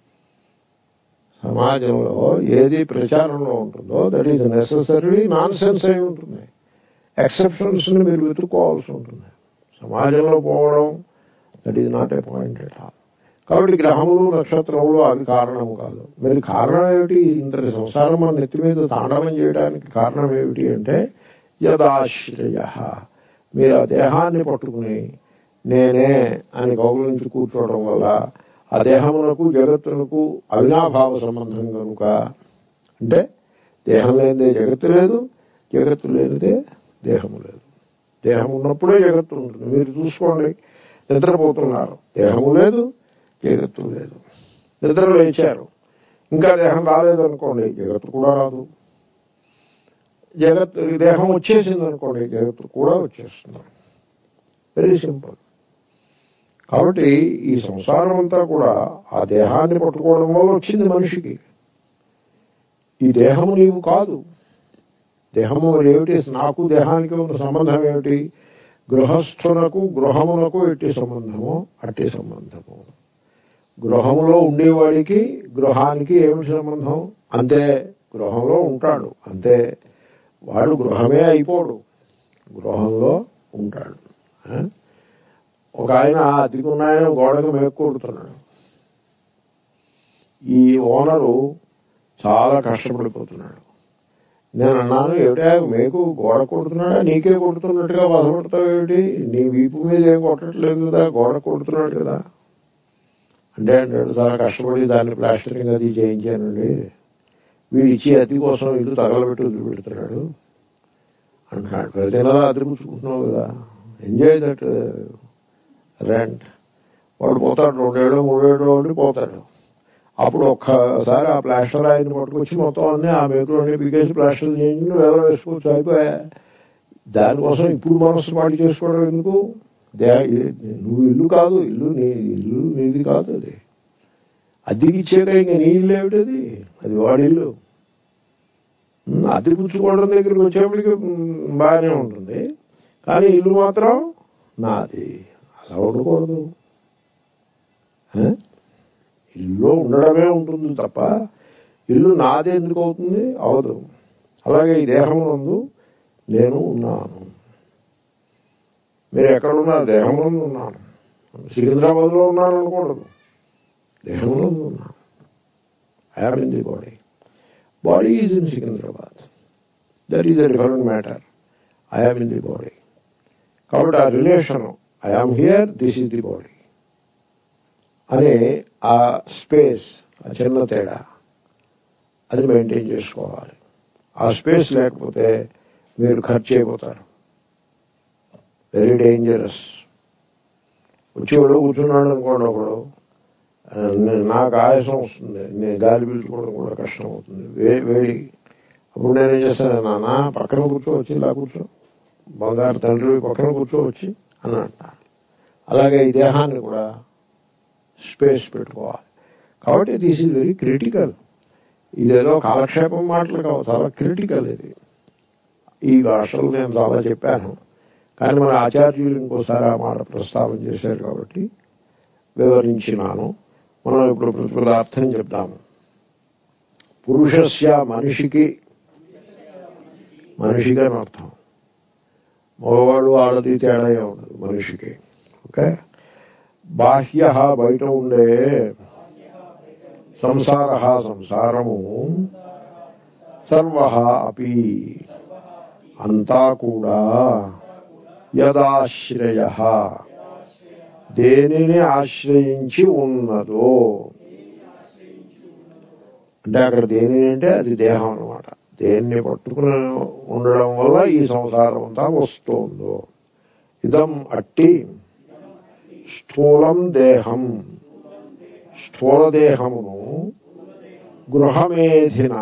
సమాజంలో ఏది ప్రచారంలో ఉంటుందో that is necessary nonsense అయి ఉంటుంది. ఎక్సెప్షన్స్ ని మీరు వెతుక్కోవాల్సి ఉంటుంది. సమాజంలో పోవడం that is not a point at all. కాబట్టి గ్రహములు నక్షత్రములు అవి కారణము కాదు. మరి కారణం ఏమిటి? ఇంతటి సంసారం మన నెత్తి మీద తాండవం చేయడానికి కారణం ఏమిటి అంటే యదాశ్రయ. మీరు ఆ దేహాన్ని పట్టుకుని నేనే అని కౌగులించి కూర్చోవడం వల్ల ఆ దేహమునకు జగత్తునకు అవినాభావ సంబంధం కనుక, అంటే దేహం లేనిదే జగత్తు లేదు, జగత్తు లేనిదే దేహము లేదు. దేహం ఉన్నప్పుడే జగత్తు ఉంటుంది. మీరు చూసుకోండి, నిద్రపోతున్నారు, దేహము లేదు, జగత్తు లేదు. నిద్ర లేచారు, ఇంకా దేహం రాలేదనుకోండి, జగత్తు కూడా రాదు. దేహం వచ్చేసింది అనుకోండి, జగత్తు కూడా వచ్చేస్తుంది. Very simple. కాబట్టి ఈ సంసారం అంతా కూడా ఆ దేహాన్ని పట్టుకోవడం వల్ల వచ్చింది మనిషికి. ఈ దేహము నీవు కాదు. దేహము ఏమిటి? నాకు దేహానికి ఉన్న సంబంధం ఏమిటి? గృహస్థునకు గృహమునకు ఎట్టి సంబంధము అట్టి సంబంధము. గృహములో ఉండేవాడికి గృహానికి ఏమిటి సంబంధం? అంతే, గృహంలో ఉంటాడు అంతే. వాడు గృహమే అయిపోడు, గృహంలో ఉంటాడు. ఒక ఆయన అతికున్నాయన గోడకు మేకొడుతున్నాడు. ఈ ఓనరు చాలా కష్టపడిపోతున్నాడు. నేను అన్నాను, ఏమిటా మేకు గోడ కొడుతున్నాడా? నీకే కొడుతున్నట్టుగా బాధపడతావు ఏమిటి? నీ వీపు మీద ఏం కొట్టట్లేదు కదా, గోడ కొడుతున్నాడు కదా అంటే అంటాడు, చాలా కష్టపడి దాన్ని ప్లాస్టరింగ్ అది చేయించానండి. వీడు ఇచ్చి అతి కోసం ఇల్లు తగలబెట్టి వదిలిపెడుతున్నాడు అంటున్నాడు. ప్రతి నెలా అద్దె పుచ్చుకుంటున్నావు కదా, ఎంజాయ్ దట్ రెంట్. వాడు పోతాడు, 2 ఏళ్ళు 3 ఏళ్ళు ఉండి పోతాడు. అప్పుడు ఒక్కసారి ఆ ప్లాస్టర్ ఆయన పట్టుకొచ్చి మొత్తం అన్నీ ఆ మేకులన్నీ పీకేసి ప్లాస్టర్ చేయించి వేల వేసుకోవచ్చు, అయిపోయా. దానికోసం ఇప్పుడు మనస్సు పాటు చేసుకోవడం ఎందుకు? నువ్వు ఇల్లు కాదు, ఇల్లు నీది కాదు, అది అద్దెకి ఇచ్చేక ఇంకా నీ ఇల్లు ఏమిటది, అది వాడి ఇల్లు. అద్దె పుచ్చుకోవడం దగ్గరికి వచ్చేప్పటికి బాగానే ఉంటుంది, కానీ ఇల్లు మాత్రం నాది. అలా ఉండకూడదు. ఇల్లు ఉండడమే ఉంటుంది తప్ప ఇల్లు నాదే ఎందుకు అవుతుంది? అవదు. అలాగే ఈ దేహమునందు నేను ఉన్నాను. మీరు ఎక్కడున్నారు? దేహమునందు ఉన్నాను. సికింద్రాబాద్లో ఉన్నాను అనకూడదు, దేహమునందు ఉన్నాను. I'm in the body. Body is in Secunderabad. That is a different matter. I'm in the body. కాబట్టి ఆ relation I'm here, this is the body అనే ఆ స్పేస్, ఆ చిన్న తేడా అది మెయింటైన్ చేసుకోవాలి. ఆ స్పేస్ లేకపోతే మీరు ఖర్చు అయిపోతారు. Very dangerous. వచ్చేవాడు కూర్చున్నాడు అనుకోండి, ఒకడు నాకు ఆయాసం వస్తుంది, నేను గాలి పీల్చుకోవడం కూడా కష్టం అవుతుంది, వేడి. అప్పుడు నేనేం చేస్తాను, నాన్న పక్కన కూర్చోవచ్చి, ఇలా కూర్చో, బంగారు తండ్రి పక్కన కూర్చోవచ్చి అని అంటాను. అలాగే ఈ దేహాన్ని కూడా స్పేస్ పెట్టుకోవాలి. కాబట్టి దిస్ ఈజ్ వెరీ క్రిటికల్. ఇదేదో కాలక్షేపం మాటలు కావు, చాలా క్రిటికల్ ఇది. ఈ భాషలు నేను చాలా చెప్పాను, కానీ మన ఆచార్యులు ఇంకోసారి ఆ మాట ప్రస్తావన చేశారు కాబట్టి వివరించినాను. మనం ఇప్పుడు ప్రతిపదార్థం చెప్తాము. పురుషస్య, మనిషికి, మనిషిగా అర్థం. మగవాడు ఆడది తేడా ఉండదు మనిషికి. ఓకే. బాహ్య, బయట ఉండే, సంసార, సంసారము, సర్వ అపి, అంతా కూడా, యదాశ్రయ, దేనిని ఆశ్రయించి ఉన్నదో, అంటే అక్కడ దేని అంటే అది దేహం అన్నమాట. దేన్ని పట్టుకుని ఉండడం వల్ల ఈ సంసారం అంతా వస్తోందో. ఇదం అట్టి స్థూలం దేహం, స్థూలదేహమును గృహమేధిన,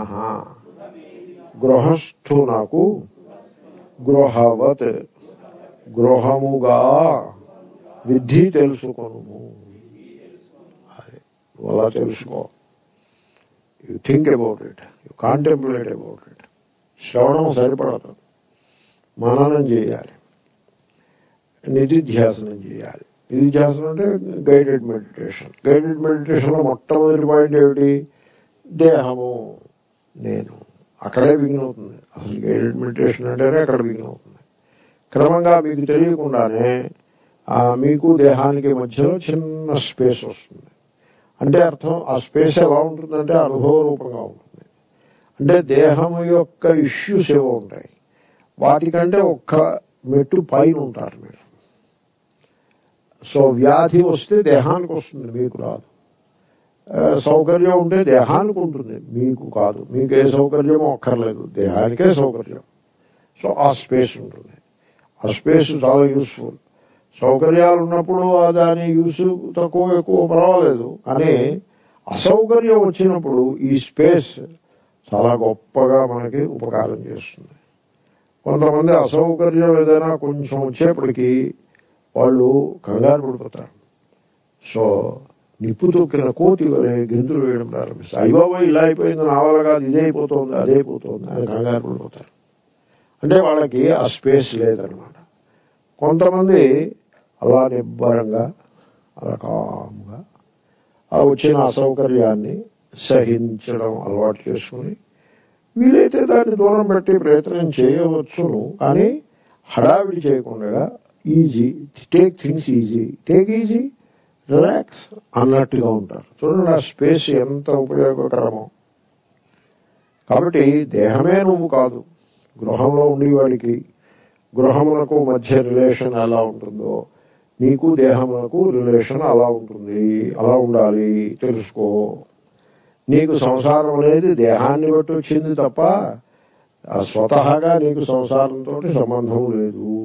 గృహస్థునకు గృహవత్, గృహముగా విద్ధి తెలుసుకొను. అలా తెలుసుకో. You think about it, you contemplate about it. శ్రవణం సరిపడదు, మననం చేయాలి, నిధిధ్యాసనం చేయాలి. నిధిధ్యాసనం అంటే గైడెడ్ మెడిటేషన్. గైడెడ్ మెడిటేషన్లో మొట్టమొదటి పాయింట్ ఏమిటి? దేహము, నేను. అక్కడే బిగిన్ అవుతుంది అసలు. గైడెడ్ మెడిటేషన్ అంటేనే అక్కడ బిగిన్ అవుతుంది. క్రమంగా మీకు తెలియకుండానే మీకు దేహానికి మధ్యలో చిన్న స్పేస్ వస్తుంది. అంటే అర్థం, ఆ స్పేస్ ఎలా ఉంటుందంటే అనుభవ రూపంగా ఉంటుంది. అంటే దేహం యొక్క ఇష్యూస్ ఏవో ఉంటాయి, వాటికంటే ఒక్క మెట్టు పైన ఉంటారు మీరు. సో వ్యాధి వస్తే దేహానికి వస్తుంది, మీకు రాదు. సౌకర్యం ఉంటే దేహానికి ఉంటుంది, మీకు కాదు. మీకు ఏ సౌకర్యమో అక్కర్లేదు, దేహానికే సౌకర్యం. సో ఆ స్పేస్ ఉంటుంది. ఆ స్పేస్ చాలా యూస్ఫుల్. సౌకర్యాలు ఉన్నప్పుడు దాని యూస్ తక్కువ ఎక్కువ పర్వాలేదు, కానీ అసౌకర్యం వచ్చినప్పుడు ఈ స్పేస్ చాలా గొప్పగా మనకి ఉపకారం చేస్తుంది. కొంతమంది అసౌకర్యం ఏదైనా కొంచెం వచ్చేప్పటికీ వాళ్ళు కంగారు పడిపోతారు. సో నిప్పు తొక్కిన కోతి వలె గెంతులు వేయడం ప్రారంభిస్తారు. అయ్యబాబో ఇలా అయిపోయింది, నా వల్ల కాదు, ఇదే అయిపోతుంది అదే అయిపోతుంది అని కంగారు పడిపోతారు. అంటే వాళ్ళకి ఆ స్పేస్ లేదనమాట. కొంతమంది అలా నిబ్బరంగా, అలా కామ్గా ఆ వచ్చిన అసౌకర్యాన్ని సహించడం అలవాటు చేసుకుని, వీలైతే దాన్ని దూరం పెట్టి ప్రయత్నం చేయవచ్చును, కానీ హడావిడి చేయకుండా easy, take things easy, take easy, relax అన్నట్టుగా ఉంటారు. చూడండి ఆ స్పేస్ ఎంత ఉపయోగకరమో. కాబట్టి దేహమే నువ్వు కాదు. గృహంలో ఉండేవాడికి గృహములకు మధ్య రిలేషన్ ఎలా ఉంటుందో నీకు దేహములకు రిలేషన్ అలా ఉంటుంది. అలా ఉండాలి, తెలుసుకో. నీకు సంసారం అనేది దేహాన్ని బట్టి వచ్చింది తప్ప స్వతహాగా నీకు సంసారంతో సంబంధం లేదు.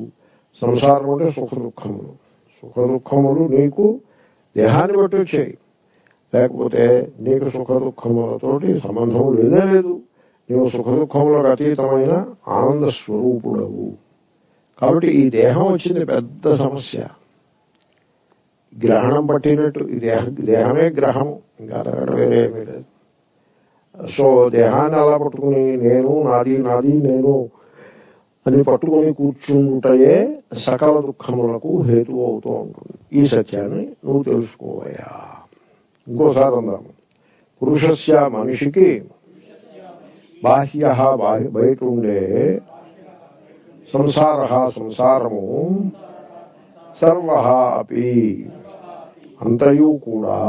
సంసారం అంటే సుఖ దుఃఖములు. సుఖ దుఃఖములు నీకు దేహాన్ని బట్టి వచ్చాయి, లేకపోతే నీకు సుఖ దుఃఖములతోటి సంబంధం లేనే లేదు. నీవు సుఖ దుఃఖములకు అతీతమైన ఆనంద స్వరూపుడవు. కాబట్టి ఈ దేహం వచ్చింది పెద్ద సమస్య. గ్రహణం పట్టినట్టు ఈ దేహమే గ్రహము, ఇంకా అంతకంటే వేరే ఏమీ లేదు. సో దేహాన్ని అలా పట్టుకుని నేను నాది నాది నేను అని పట్టుకుని కూర్చుంటాయే సకల దుఃఖములకు హేతు అవుతూ ఉంటుంది. ఈ సత్యాన్ని నువ్వు తెలుసుకోవయా. ఇంకోసారి అందాము. పురుషస్య మనిషికి బాహ్య బయట ఉండే సంసార సంసారము సర్వ అపి అంతయు కూడా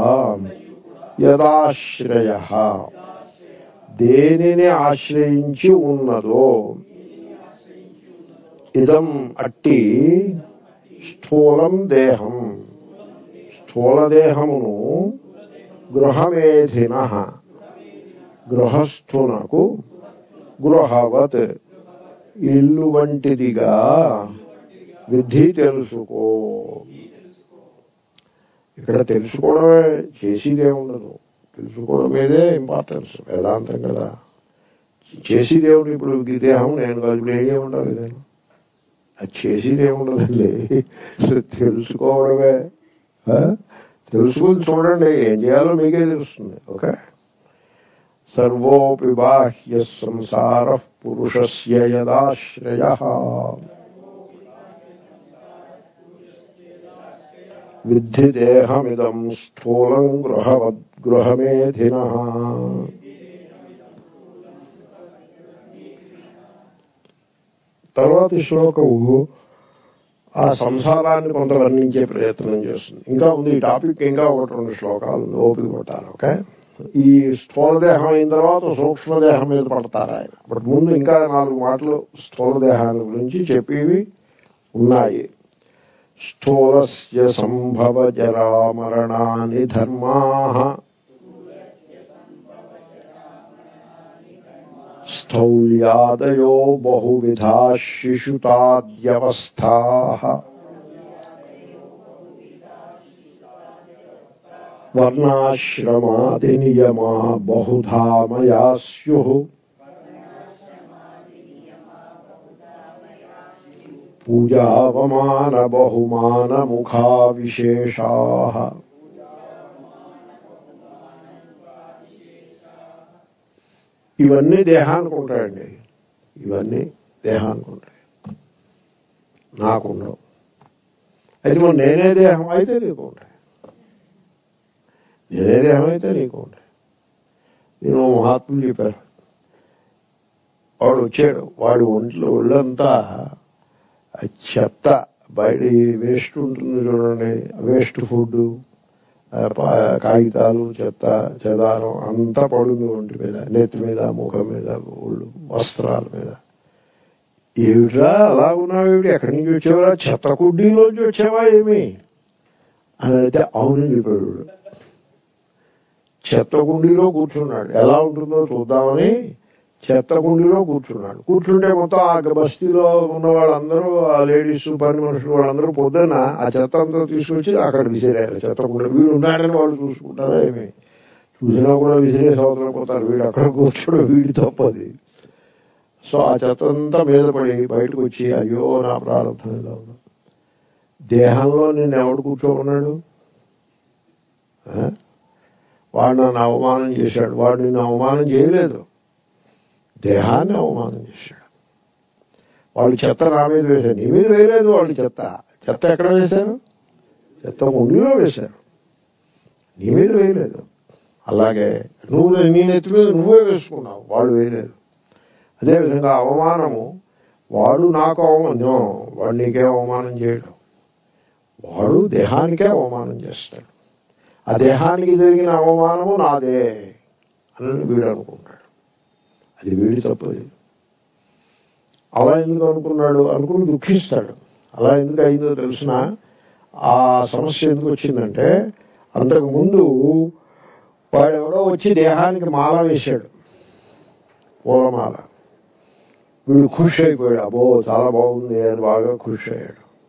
యదాశ్రయ దేనిని ఆశ్రయించి ఉన్నదో ఇదం అట్టి స్థూలం దేహం స్థూలదేహమును గృహమేధిన గృహస్థునకు గృహవత్ ఇల్లు వంటిదిగా విద్ధి తెలుసుకో. ఇక్కడ తెలుసుకోవడమే, చేసేదే ఉండదు. తెలుసుకోవడం మీదే ఇంపార్టెన్స్. వేదాంతం కదా. చేసేదేముంది? ఇప్పుడు ఈ దేహం నేను కాదు, ఇప్పుడు ఏమే ఉండాలి, నేను అది చేసేదే ఉండదండి. తెలుసుకోవడమే. తెలుసుకుని చూడండి, ఏం చేయాలో మీకే తెలుస్తుంది. ఓకే. సర్వోపి బాహ్య సంసార పురుషస్య యదాశ్రయ విద్ధి దేహమిదం స్థూలం గృహమేధిన. తర్వాతి శ్లోకము ఆ సంసారాన్ని కొంత వర్ణించే ప్రయత్నం చేస్తుంది. ఇంకా ఉంది ఈ టాపిక్, ఇంకా 1-2 శ్లోకాలు ఓపిక పట్టాలి. ఓకే. ఈ స్థూలదేహం అయిన తర్వాత సూక్ష్మదేహం మీద పడతారు ఆయన. బట్ ముందు ఇంకా 4 మాటలు స్థూలదేహాన్ని గురించి చెప్పేవి ఉన్నాయి. స్థూలస్య సంభవ జరామరణాని ధర్మాః స్థౌల్యాదయో బహువిధాః శిశుతాద్యవస్థాః వర్ణాశ్రమాది నియమా బహుధా మయా స్యుః పూజావమాన బహుమాన ముఖా విశేషాః. ఇవన్నీ దేహానికి ఉంటాయండి. ఇవన్నీ దేహానికి ఉంటాయి, నాకుండవు. అయితే మరి నేనే దేహం అయితే నీకు ఉంటాయి, నేనే దేహం అయితే నీకు ఉంటాయి. నేను మహాత్ములు చెప్పారు, వాడు వచ్చాడు, వాడి ఒళ్ళంతా చెత్త, బయట వేస్ట్ ఉంటుంది చూడండి, వేస్ట్ ఫుడ్, కాగితాలు, చెత్త చెదారం అంతా పడుంది ఒంటి మీద, నెత్తి మీద, ముఖం మీద, ఒళ్ళు వస్త్రాల మీద. ఏమిట్రా అలా ఉన్నావేమిటి, ఎక్కడి నుంచి వచ్చావా, చెత్త కుడ్డీలోంచి వచ్చావా ఏమి అని అయితే అవును చెప్పాడు. చెత్త కుండీలో కూర్చున్నాడు, ఎలా ఉంటుందో చూద్దామని చెత్త కుండీలో కూర్చున్నాడు. కూర్చుంటే మొత్తం ఆ బస్తీలో ఉన్న వాళ్ళందరూ, ఆ లేడీస్, పని మనుషులు వాళ్ళందరూ పొద్దున్న ఆ చెత్త అంతా తీసుకొచ్చి అక్కడ విసిరారు. చెత్త కుండీ వీడు ఉన్నాడని వాళ్ళు చూసుకుంటారా ఏమి, చూసినా కూడా విసిరేసి అవతల పోతారు. వీడు అక్కడ కూర్చోడు, వీడి తప్పది. సో ఆ చెత్త అంతా మీద పడి బయటకు వచ్చి అయ్యో నా ప్రారంభం ఇలా ఉన్నా. దేహంలో నిన్ను ఎవడు కూర్చోమన్నాడు? వాడు నన్ను అవమానం చేశాడు. వాడు నిన్ను అవమానం చేయలేదు, దేహాన్ని అవమానం చేశాడు. వాళ్ళు చెత్త నా మీద వేశారు, నీ మీద వేయలేదు. వాళ్ళు చెత్త ఎక్కడ వేశారు? చెత్త కుండీలో వేశారు, నీ మీద వేయలేదు. అలాగే నువ్వు నీ నెత్తి మీద నువ్వే వేసుకున్నావు, వాళ్ళు వేయలేదు. అదేవిధంగా అవమానము, వాడు నాకు అవమానం, వాడు నీకే అవమానం చేయడం. వాడు దేహానికే అవమానం చేస్తాడు. ఆ దేహానికి జరిగిన అవమానము నాదే అని వీడు అనుకుంటాడు. అది వీడి తప్పది. అలా ఎందుకు అనుకున్నాడు అనుకుని దుఃఖిస్తాడు. అలా ఎందుకు అయిందో తెలిసిన ఆ సమస్య ఎందుకు వచ్చిందంటే, అంతకుముందు వాడెవడో వచ్చి దేహానికి మాల వేశాడు, పూలమాల. వీడు ఖుషి అయిపోయాడు, అబ్బో చాలా బాగుంది అని బాగా ఖుషి అయ్యాడు.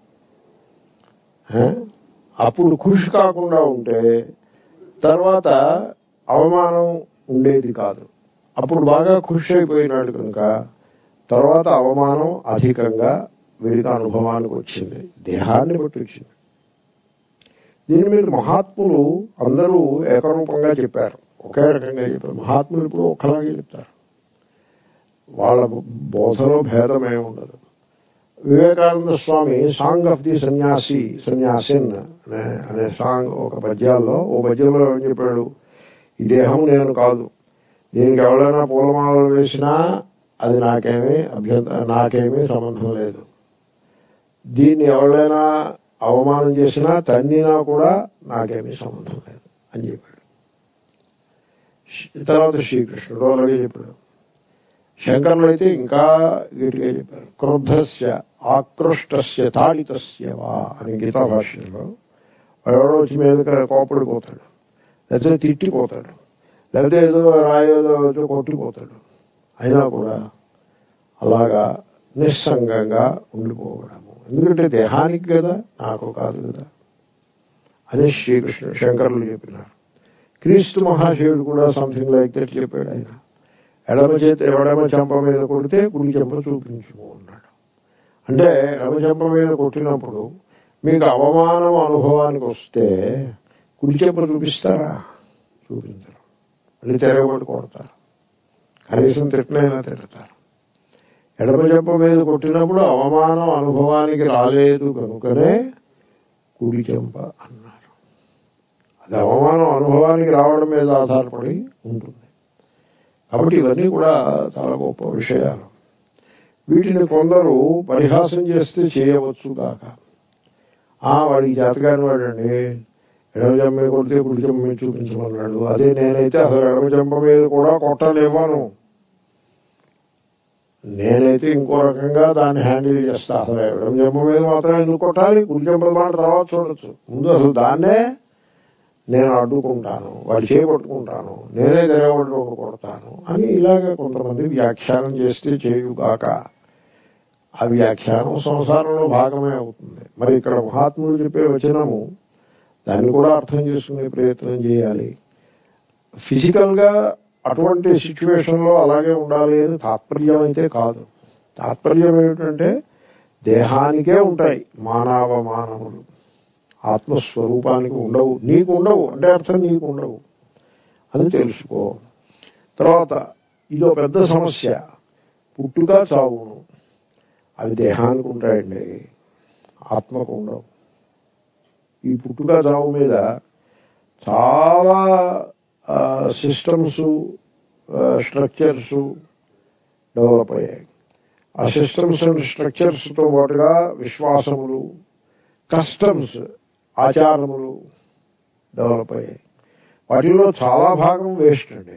అప్పుడు కృషి కాకుండా ఉంటే తర్వాత అవమానం ఉండేది కాదు. అప్పుడు బాగా కృషి అయిపోయినాడు కనుక తర్వాత అవమానం అధికంగా వీడికి అనుభవానికి వచ్చింది, దేహాన్ని బట్టి వచ్చింది. దీని మీద మహాత్ములు అందరూ ఏకరూపంగా చెప్పారు, ఒకే రకంగా చెప్పారు. మహాత్ములు ఇప్పుడు ఒకలాగే చెప్తారు, వాళ్ళ బోధలో భేదమే ఉండదు. Vivekananda Swami song of the sannyasin అనే సాంగ్ ఒక పద్యంలో ఏం చెప్పాడు, ఈ దేహం నేను కాదు, దీనికి ఎవరైనా పూలమాలలు వేసినా అది నాకేమీ సంబంధం లేదు, దీన్ని ఎవరైనా అవమానం చేసినా తన్నినా కూడా నాకేమీ సంబంధం లేదు అని చెప్పాడు. తర్వాత శ్రీకృష్ణుడు అలాగే చెప్పాడు. శంకరులు అయితే ఇంకా గట్టిగా చెప్పారు, క్రుద్ధస్య ఆకృష్టస్య తాడితస్య వా అని గీతా భాష్యంలో. ఎవడో వచ్చి మీద కోపడిపోతాడు, లేకపోతే తిట్టిపోతాడు, లేకపోతే ఏదో రాయేదో కొట్టిపోతాడు, అయినా కూడా అలాగా నిస్సంగంగా ఉండిపోవడము. ఎందుకంటే దేహానికి కదా, నాకు కాదు కదా అని శంకరులు చెప్పినారు. క్రీస్తు మహాశివుడు కూడా సంథింగ్ లైక్ దట్ చెప్పాడు. ఆయన ఎడమ చెంప మీద కొడితే కుడి చెంప చూపించుకో అన్నాడు. అంటే ఎడమ చెంప మీద కొట్టినప్పుడు మీకు అవమానం అనుభవానికి వస్తే కుడి చెంప చూపిస్తారా? చూపించరు, మళ్ళీ తెరగబడి కొడతారు, కనీసం తిట్టనైనా తిడతారు. ఎడమ చెంప మీద కొట్టినప్పుడు అవమానం అనుభవానికి రాలేదు కనుకనే కుడి చెంప అన్నారు. అది అవమానం అనుభవానికి రావడం మీద ఆధారపడి ఉంటుంది. కాబట్టి ఇవన్నీ కూడా చాలా గొప్ప విషయాలు. వీటిని కొందరు పరిహాసం చేస్తే చేయవచ్చు కాక, వాడికి చేతకాని వాడండి, ఎడమ చెంప మీద కొడితే కుడి చెంప మీద చూపించమన్నాడు, అదే నేనైతే అసలు ఎడమ చెంప మీద కూడా కొట్టనివ్వను, నేనైతే ఇంకో రకంగా దాన్ని హ్యాండిల్ చేస్తా. అసలు ఎడమ చెంప మీద మాత్రం ఎందుకు కొట్టాలి, కుడి చెంప మాట తర్వాత చూడొచ్చు, ముందు అసలు దాన్నే నేను అడ్డుకుంటాను, వాడు చేయబట్టుకుంటాను, నేనే తెరవడ్డు కొడతాను అని ఇలాగ కొంతమంది వ్యాఖ్యానం చేస్తే చేయుగాక. ఆ వ్యాఖ్యానం సంసారంలో భాగమే అవుతుంది. మరి ఇక్కడ మహాత్ములు చెప్పే వచనము దాన్ని కూడా అర్థం చేసుకునే ప్రయత్నం చేయాలి. ఫిజికల్ గా అటువంటి సిచ్యువేషన్ లో అలాగే ఉండాలి అని తాత్పర్యం అయితే కాదు. తాత్పర్యం ఏమిటంటే దేహానికే ఉంటాయి మానవమానములు, ఆత్మస్వరూపానికి ఉండవు, నీకు ఉండవు అంటే అర్థం నీకు ఉండవు అని తెలుసుకో. తర్వాత ఇదో పెద్ద సమస్య, పుట్టుక చావును. అవి దేహానికి ఉంటాయండి, ఆత్మకు ఉండవు. ఈ పుట్టుక చావు మీద చాలా సిస్టమ్స్ స్ట్రక్చర్స్ డెవలప్ అయ్యాయి. ఆ సిస్టమ్స్ అండ్ స్ట్రక్చర్స్ తో పాటుగా విశ్వాసములు, కస్టమ్స్, ఆచారములు డెవలప్ అయ్యాయి. వాటిల్లో చాలా భాగం వేస్ట్ అండి,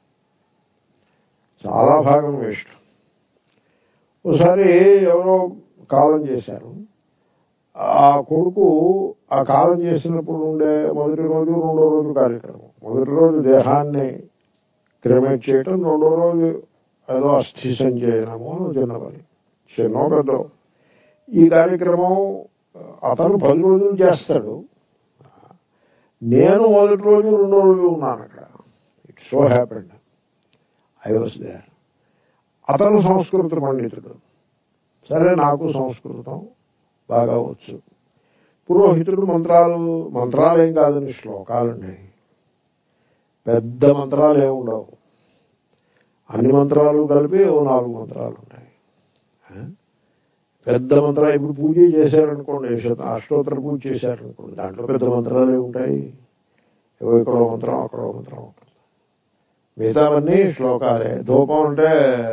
చాలా భాగం వేస్ట్. ఒకసారి ఎవరో కాలం చేశారు, ఆ కొడుకు ఆ కాలం చేసినప్పుడు ఉండే మొదటి రోజు రెండో రోజు కార్యక్రమం. మొదటి రోజు దేహాన్ని క్రిమేట్ చేయటం, రెండో రోజు ఏదో అస్థి సంచయనము చిన్న పని, చిన్నో పెద్ద. ఈ కార్యక్రమం అతను 10 రోజులు చేస్తాడు, నేను మొదటి రోజు రెండో రోజు ఉన్నాను అక్కడ. It so happened I was there. అతను సంస్కృత పండితుడు, సరే నాకు సంస్కృతం బాగా వచ్చు. పురోహితుడు మంత్రాలేం కాదని శ్లోకాలున్నాయి, పెద్ద మంత్రాలు ఏముండవు, అన్ని మంత్రాలు కలిపి 4 మంత్రాలు ఉంటాయి. పెద్ద మంత్రాలు ఇప్పుడు పూజ చేశారనుకోండి, అష్టోత్తర పూజ చేశారనుకోండి, దాంట్లో పెద్ద మంత్రాలు ఉంటాయి. ఇక్కడో మంత్రం అక్కడో మంత్రం ఉంటుంది, మిగతావన్నీ శ్లోకాలే. ధూపం అంటే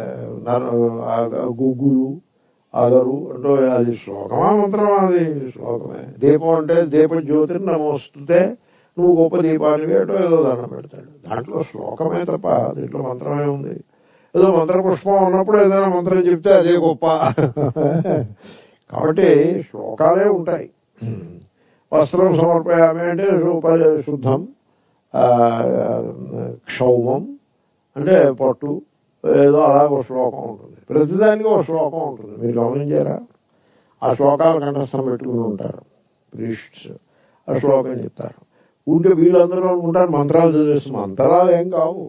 గుగ్గులు అగరు అంటే అది శ్లోకమా మంత్రమా? అది శ్లోకమే. దీపం అంటే దీప జ్యోతిని నమోస్తుతే, నువ్వు గొప్ప దీపాన్ని వేయటం ఏదో దండం పెడతాడు, దాంట్లో శ్లోకమే తప్ప దీంట్లో మంత్రమే ఉంది. ఏదో మంత్రపుష్పం ఉన్నప్పుడు ఏదైనా మంత్రం చెప్తే అదే గొప్ప. కాబట్టి శ్లోకాలే ఉంటాయి. వస్త్రం సమర్పయామి అంటే శుద్ధం, క్షౌమం అంటే పట్టు, ఏదో అలాగ ఒక శ్లోకం ఉంటుంది, ప్రతిదానికి ఒక శ్లోకం ఉంటుంది. మీరు గమనించారా? ఆ శ్లోకాలు కంఠస్థం పెట్టుకుని ఉంటారు. ప్రీస్ట్స్ ఆ శ్లోకం చెప్తారు. ఊరికే వీళ్ళందరూ ఉంటారు మంత్రాలు చదివేసి, మంత్రాలు ఏం కావు,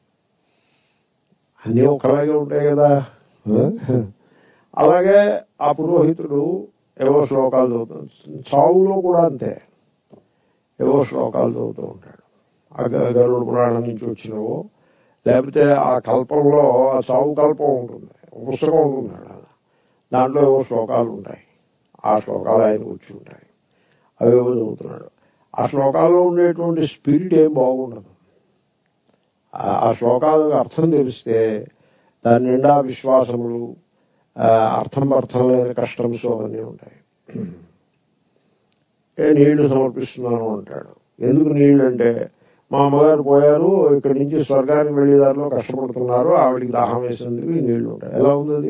అన్నీ ఒకలాగే ఉంటాయి కదా. అలాగే ఆ పురోహితుడు ఏవో శ్లోకాలు చదువుతాడు, చావులో కూడా అంతే, ఏవో శ్లోకాలు చదువుతూ ఉంటాడు. ఆ గరుడ పురాణం నుంచి వచ్చినవో, లేకపోతే ఆ కల్పంలో ఆ చావు కల్పం ఉంటుంది, పుస్తకం ఉంటుంది, దాంట్లో ఏవో శ్లోకాలు ఉంటాయి, ఆ శ్లోకాలు ఆయన వచ్చి ఉంటాయి, అవేవో చదువుతున్నాడు. ఆ శ్లోకాల్లో ఉండేటువంటి స్పిరిట్ ఏం బాగుండదు. ఆ శ్లోకాలకు అర్థం తెలిస్తే దాని నిండా విశ్వాసములు, అర్థం లేని కష్టమ్స్ అవన్నీ ఉంటాయి. నీళ్లు సమర్పిస్తున్నాను అంటాడు. ఎందుకు నీళ్ళు అంటే, మా అమ్మగారు పోయారు, ఇక్కడి నుంచి స్వర్గానికి వెళ్ళేదారిలో కష్టపడుతున్నారు, ఆవిడికి దాహం వేసినందుకు ఈ నీళ్లు ఉంటాయి. ఎలా ఉంది అది?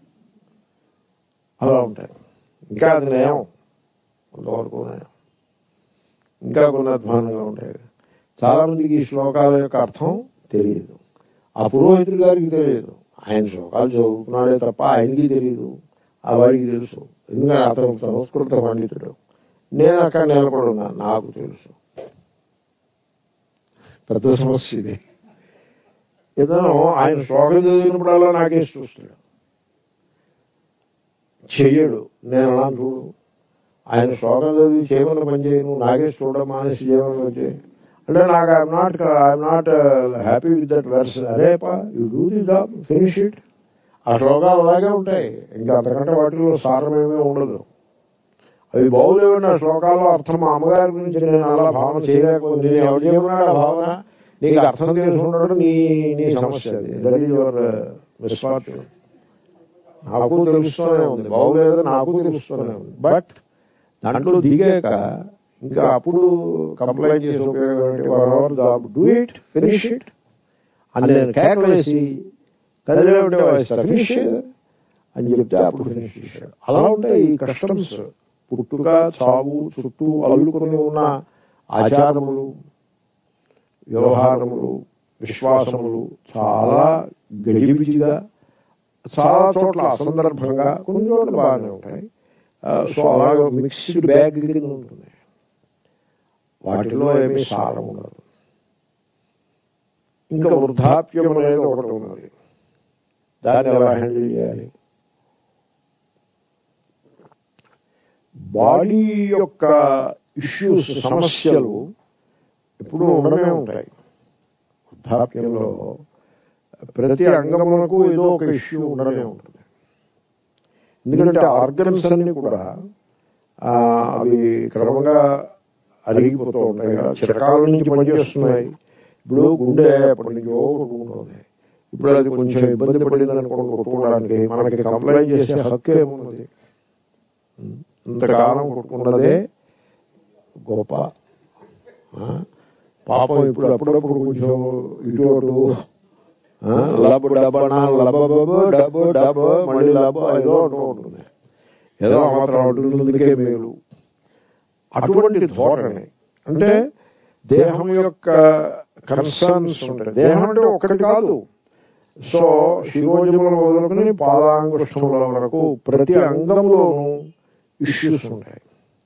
అలా ఉంటాయి. ఇంకా అది నయం, కొంతవరకు నయం, ఇంకా కొన్ని అధ్వానంగా ఉంటాయి. చాలా మందికి ఈ శ్లోకాల యొక్క అర్థం తెలియదు. ఆ పురోహితుడి గారికి తెలియదు, ఆయన శ్లోకాలు చదువుతున్నాడే తప్ప ఆయనకి తెలియదు, ఆ వాడికి తెలుసు. ఎందుకంటే అతను సంస్కృత పండితుడు. నేను అక్కడ నిలబడి ఉన్నాను, నాకు తెలుసు. పెద్ద సమస్య ఇది. ఏదైనా ఆయన శ్లోకం చదివినప్పుడల్లా నాకేసి చూస్తాడు, చెయ్యడు. నేను అలా చూడు, ఆయన శ్లోకం చదివి చేయమని పని చేయను, నాగేసి చూడడం మానేసి చేయమని పని చేయి అంటే నాకు I'm not happy with that verse. అదేపా, you do the job, finish it. ఆ శ్లోకాలు అలాగే ఉంటాయి, ఇంకా అంతకంటే వాటిలో సారమేమీ ఉండదు. అవి బాగులేవండి ఆ శ్లోకాల్లో అర్థం. మా అమ్మగారి గురించి నేను అలా భావన చేయలేకపోతే, నేను ఎవరు చేయమన్నాడు ఆ భావన, నీకు అర్థం తెలుసుకున్నాడు, నీ సమస్య అది. That is your misfortune. నాకు తెలుస్తూనే ఉంది, బాగులేదు నాకు తెలుస్తూనే ఉంది. బట్ దాంట్లో దిగాక ఇంకా అప్పుడు కంప్లైంట్ చేసి ఉపయోగం, job do it, finish it అని నేను కేకలేసి కదిలేంటే వాయిస్తారు, ఫినిష్ అని చెప్తే అప్పుడు ఫినిష్ చేశాడు. అలా ఉంటాయి ఈ కస్టమ్స్. పుట్టుక చావు చుట్టూ అల్లుకొని ఉన్న ఆచారములు, వ్యవహారములు, విశ్వాసములు చాలా గజిబిజిగా, చాలా చోట్ల అసందర్భంగా, కొన్ని చోట్ల బాగానే ఉంటాయి. సో అలాగే మిక్స్డ్ బ్యాగ్ కింద ఉంటుంది, వాటిలో ఏమీ సారం ఉండదు. ఇంకా వృద్ధాప్యం అనేది ఒకటి ఉన్నది, దాన్ని ఎలా హ్యాండిల్ చేయాలి? బాడీ యొక్క ఇష్యూస్, సమస్యలు ఎప్పుడూ ఉండనే ఉంటాయి. వృద్ధాప్యంలో ప్రతి అంగములకు ఏదో ఒక ఇష్యూ ఉండనే ఉంటుంది. ఎందుకంటే ఆర్గన్స్ అన్ని కూడా అవి క్రమంగా అరిగిపోతూ ఉంటాయి కదా, చిరకాల నుంచి పనిచేస్తున్నాయి. ఇప్పుడు గుండె ఎప్పటి నుంచో కొట్టుకుంటుంది, ఇప్పుడు అది కొంచెం ఇబ్బంది పడింది అనుకోండి కొట్టుకోవడానికి, మనకి కంప్లైంట్ చేసే హక్కు ఏమున్నది? ఇంతకాలం కొట్టుకున్నదే గొప్ప. పాపం ఇప్పుడు అప్పుడప్పుడు కొంచెం ఇటు అటు లబ్బు డబ్బనా లబ్బ డబ్బు డబ్బు మళ్ళీ లబ్బ ఏదో అంటూ ఉంటుంది, ఏదో మాత్రం అటుకే మేలు. అటువంటి ధోరణి అంటే దేహం యొక్క కన్సర్న్స్ ఉంటాయి. దేహం అంటే ఒకటి కాదు. సో శిరోజముల మొదలుకొని పాదాంగుష్టముల వరకు ప్రతి అంగంలోనూ ఇష్యూస్ ఉంటాయి.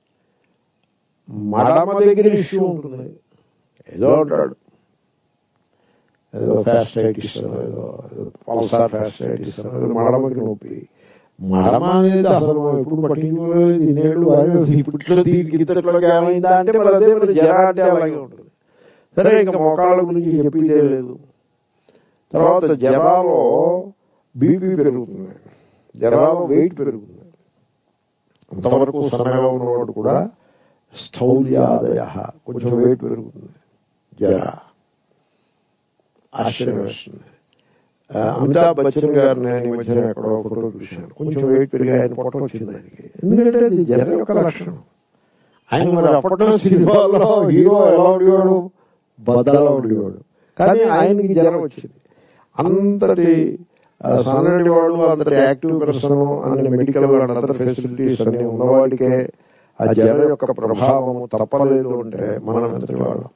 మడమ దగ్గర ఇష్యూ ఉంటుంది, ఏదో అంటాడు, ఏదో ఫ్యాస్టైటిస్, ఏదో పల్సార్ ఫ్యాస్టైటిస్, మడమకి నొప్పి. మడమ అనేది అసలు ఎప్పుడు పట్టించుకోలేదు, ఇన్నేళ్ళు ఇప్పట్లో దీనికి ఇంతట్లోకి ఏమైందా అంటే మరి అదే మరి జరా అంటే అలాగే ఉంటుంది. సరే, ఇంకా మోకాళ్ళ గురించి చెప్పేదే లేదు. తర్వాత జరాలో బీపీ పెరుగుతుంది, జరాలో వెయిట్ పెరుగుతుంది. అంతవరకు సన్నగా ఉన్నవాడు కూడా స్థౌల్యాదయ, కొంచెం వెయిట్ పెరుగుతుంది, జర ఆశ్చర్యం వేస్తుంది. అమితాబ్ బచ్చన్ గారు నేను ఈ మధ్యన ఎక్కడో ఫోటో చూశాను, కొంచెం వెయిట్ పెరిగి ఆయన పొట్ట వచ్చింది ఆయనకి. ఎందుకంటే అది జర యొక్క లక్షణం. ఆయన మరి అప్పట్లో సినిమాలో హీరో ఎలా ఉండేవాడు, బద్దలా ఉండేవాడు, కానీ ఆయనకి జ్వరం వచ్చింది. అంతటి సన్నటి వాడు, అంతటి యాక్టివ్ పర్సన్, అన్ని మెడికల్ అంతటి ఫెసిలిటీస్ అన్ని ఉన్నవాడికే ఆ జ్వరం యొక్క ప్రభావం తప్పలేదు అంటే మనం ఎంతటి వాళ్ళం.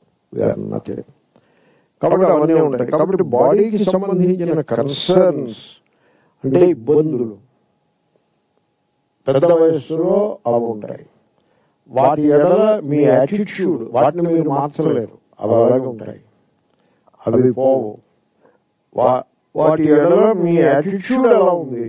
కాబట్టి అవన్నీ ఉంటాయి. కాబట్టి బాడీకి సంబంధించిన కన్సర్న్స్ అంటే ఇబ్బందులు పెద్ద వయస్సులో అవి ఉంటాయి. వాటి ఎడల మీ యాటిట్యూడ్, వాటిని మీరు మార్చలేరు, అవి అలాగే ఉంటాయి, అవి పోవు. వాటి ఎడల మీ యాటిట్యూడ్ ఎలా ఉంది,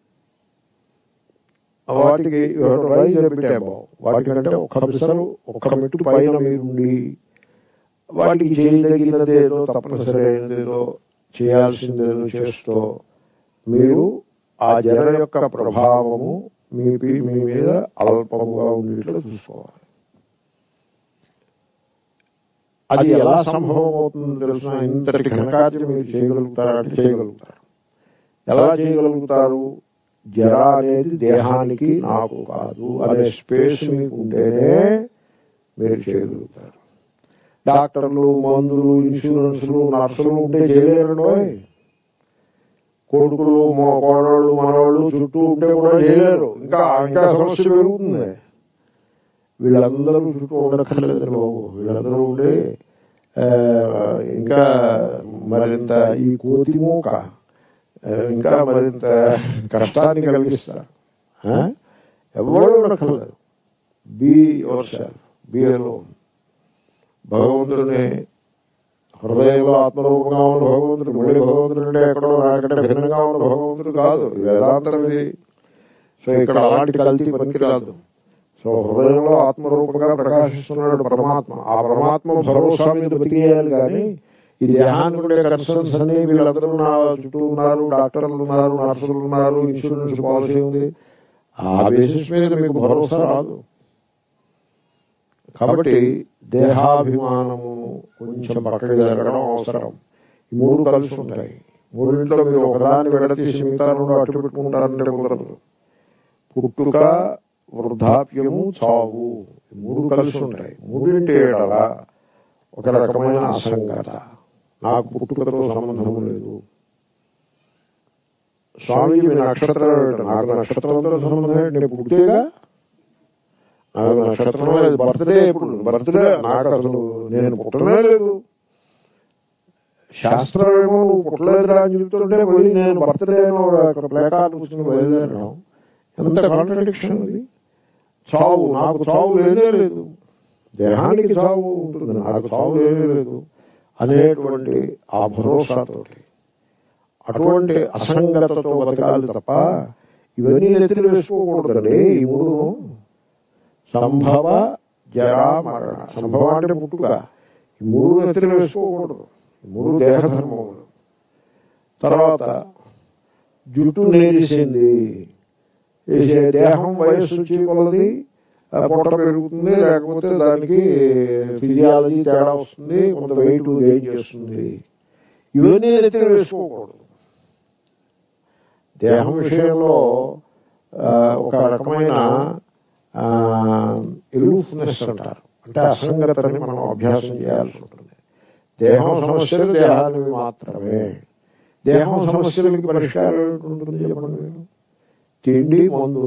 వాటికి వాటికంటే ఒక్క మెట్టు పైన మీరుండి వాటికి చేయదగినదేదో తప్పనిసరి అయినదేదో చేయాల్సిందేదో చేస్తూ మీరు ఆ జల యొక్క ప్రభావము మీ మీద అల్పముగా ఉండేట్లు చూసుకోవాలి. అది ఎలా సంభవం అవుతుందో తెలిసిన ఇంతటి ఘనకార్యం మీరు చేయగలుగుతారంటే చేయగలుగుతారు. ఎలా చేయగలుగుతారు? జర అనేది దేహానికి నాకు కాదు అనే స్పేస్ మీకు ఉంటేనే మీరు చేయగలుగుతారు. డాక్టర్లు, మందులు, ఇన్సూరెన్స్లు, నర్సులు ఉంటే చేయలేరు. కొడుకులు, కోడళ్ళు, మనవాళ్ళు చుట్టూ ఉంటే కూడా చేయలేరు. ఇంకా సమస్య పెరుగుతుంది. వీళ్ళందరూ చుట్టూ ఉండక్కర్లేదు బాబు. వీళ్ళందరూ ఉండి ఇంకా మరింత ఈ కోతి మూక ఇంకా మరింత కష్టాన్ని కలిగిస్తారు. ఎవరు ఉండక్కర్లేదు. Be yourself, be alone. భగవంతుడిని హృదయంలో ఆత్మరూపంగా ఉన్న భగవంతుడు, మళ్ళీ భగవంతుడు అంటే ఎక్కడో నాకంటే భిన్నంగా ఉన్న భగవంతుడు కాదు. వేదాంతం ఇది. సో ఇక్కడ అలాంటి కల్తీ పనికిరాదు. సో హృదయంలో ఆత్మరూపంగా ప్రకాశిస్తున్నాడు పరమాత్మ. ఆ పరమాత్మ భరోసా మీద బతికేయాలి. కానీ ఈ దేహానికి ఉండే కన్సర్న్స్ అన్ని వీళ్ళందరూ నా చుట్టూ ఉన్నారు, డాక్టర్లు ఉన్నారు, నర్సులు ఉన్నారు, ఇన్సూరెన్స్ పాలసీ ఉంది, ఆ బేసిస్ మీద మీకు భరోసా రాదు. కాబట్టి దేహాభిమానము కొంచెం పక్కకి జరగడం అవసరం. ఈ మూడు కలిసి ఉంటాయి. మూడింట్లో మీరు ఒకదాన్ని విడతీసి మిగతా రెండు అట్టు పెట్టుకుంటారంటే కుదరదు. పుట్టుక, వృద్ధాప్యము, చావు, మూడు కలిసి ఉంటాయి. మూడింటి ఏడల ఒక రకమైన అసంగత. నాకు పుట్టుకతో సంబంధం లేదు. స్వామిజీ మీ నక్షత్రం, నాకు నక్షత్రంతో సంబంధం ఏంటి? నేను పుట్టేగా, నాకు నక్షత్రం లేదు. బర్త్డే ఎప్పుడు? బర్త్డే నాకు అసలు నేను పుట్టనే లేదు. శాస్త్రం ఏమో నువ్వు పుట్టలేదురా అని చెప్తుంటే పోయి నేను బర్త్డే ప్లేకార్డు కూర్చుని బయలుదేరడం ఎంత కాంట్రడిక్షన్ అది. చావు, నాకు చావు లేనే లేదు. దేహానికి చావు ఉంటుంది, నాకు చావు లేనే లేదు అనేటువంటి ఆ భరోసాతోటి, అటువంటి అసంగతతో బతకాలి తప్ప ఇవన్నీ నెత్తిన వేసుకోకూడదండి. ఈ మూడు సంభవ, జరా, మరణ. సంభవం అంటే పుట్టుక. ఈ మూడు నెత్తిన వేసుకోకూడదు. ఈ మూడు దేహధర్మములు. తర్వాత జుట్టు నేరిసింది, దేహం వయస్సు వచ్చి కొలది పొట్ట పెరుగుతుంది, లేకపోతే దానికి ఫిజియాలజీ తేడా వస్తుంది, కొంత వెయిట్ గెయిన్ చేస్తుంది. ఇవన్నీ నెత్తిన వేసుకోకూడదు. దేహం విషయంలో ఒక రకమైన ఎలూఫ్నెస్ అంటారు, అంటే అసంగతని మనం అభ్యాసం చేయాల్సి ఉంటుంది. దేహం సమస్యలు దేహానికి మాత్రమే. దేహం సమస్యలకి పరిష్కారం ఉంటుంది చెప్పండి. తిండి, మందు.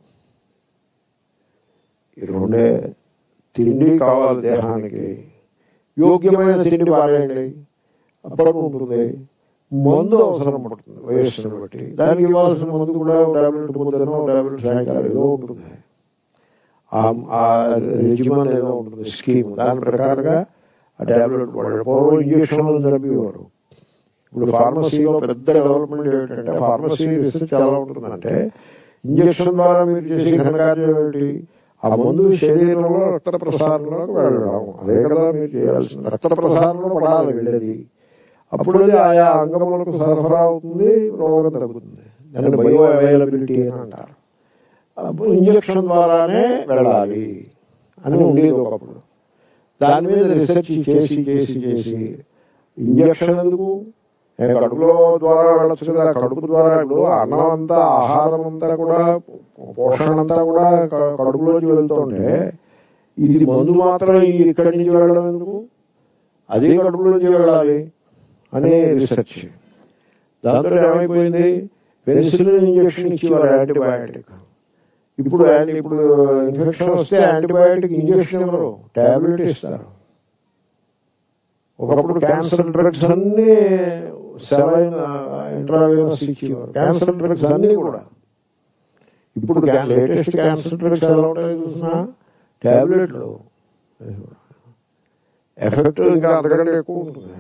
ఈ రెండే. తిండి కావాలి దేహానికి, యోగ్యమైన తిండి పారేయండి, అప్పుడు ఉంటుంది. మందు అవసరం పడుతుంది వయస్సును బట్టి. దానికి ఇవ్వాల్సిన మందు కూడా టాబ్లెట్ పొద్దునో టాబ్లెట్ సాయంకాలం ఏదో ఉంటుంది. ఆ రెజిమన్ ఏదో ఉంటుంది, స్కీమ్. దాని ప్రకారంగా ఆ టాబ్లెట్ వాడారు. పూర్వం ఇంజక్షన్లు జరిపేవారు. ఇప్పుడు ఫార్మసీలో పెద్ద డెవలప్మెంట్ ఏంటంటే, ఫార్మసీ రీసెర్చ్ ఎలా ఉంటుందంటే, ఇంజక్షన్ ద్వారా మీరు చేసే ఘనకార్యం ఏమిటి? ఆ మందు శరీరంలో రక్త ప్రసారంలోకి వెళ్ళడం. అదే కదా మీరు చేయాల్సింది. రక్త ప్రసారంలో పడాలి వెళ్ళేది. అప్పుడు అది ఆయా అంగములకు సరఫరా అవుతుంది, రోగం తగ్గుతుంది. దాన్ని బయో అవైలబిలిటీ అని అంటారు. అప్పుడు ఇంజక్షన్ ద్వారానే వెళ్ళాలి అని ఉండేది ఒకప్పుడు. దాని మీద రీసెర్చ్ చేసి చేసి చేసి ఇంజక్షన్ ఎందుకు, కడుపులో ద్వారా వెళ్ళొచ్చు కదా. కడుపు ద్వారా ఇప్పుడు అన్నం అంతా, ఆహారం అంతా కూడా, పోషణ అంతా కూడా కడుపులోకి వెళ్తుంటే ఇది మందు మాత్రం ఇక్కడి నుంచి వెళ్ళడం ఎందుకు? అదే కడుపులోంచి వెళ్ళాలి అనే రీసెర్చ్. దాంతో ఏమైపోయింది, పెన్సిలిన్ ఇంజక్షన్ ఇచ్చేవారు, యాంటీబయాటిక్. ఇప్పుడు ఇన్ఫెక్షన్ వస్తే యాంటీబయాటిక్ ఇంజక్షన్ ఇవ్వరు, టాబ్లెట్ ఇస్తారు. ఒకప్పుడు క్యాన్సర్ డ్రగ్స్ అన్ని సెలైన్, ఇంట్రావెనస్ ఇచ్చేవారు. క్యాన్సర్ డ్రగ్స్ అన్ని కూడా. ఇప్పుడు లేటెస్ట్ క్యాన్సర్ డ్రగ్స్ ఎలా ఉంటాయో చూసినా ట్యాబ్లెట్లు ఎఫెక్ట్ ఇంకా అంతకంటే ఎక్కువ ఉంటుంది.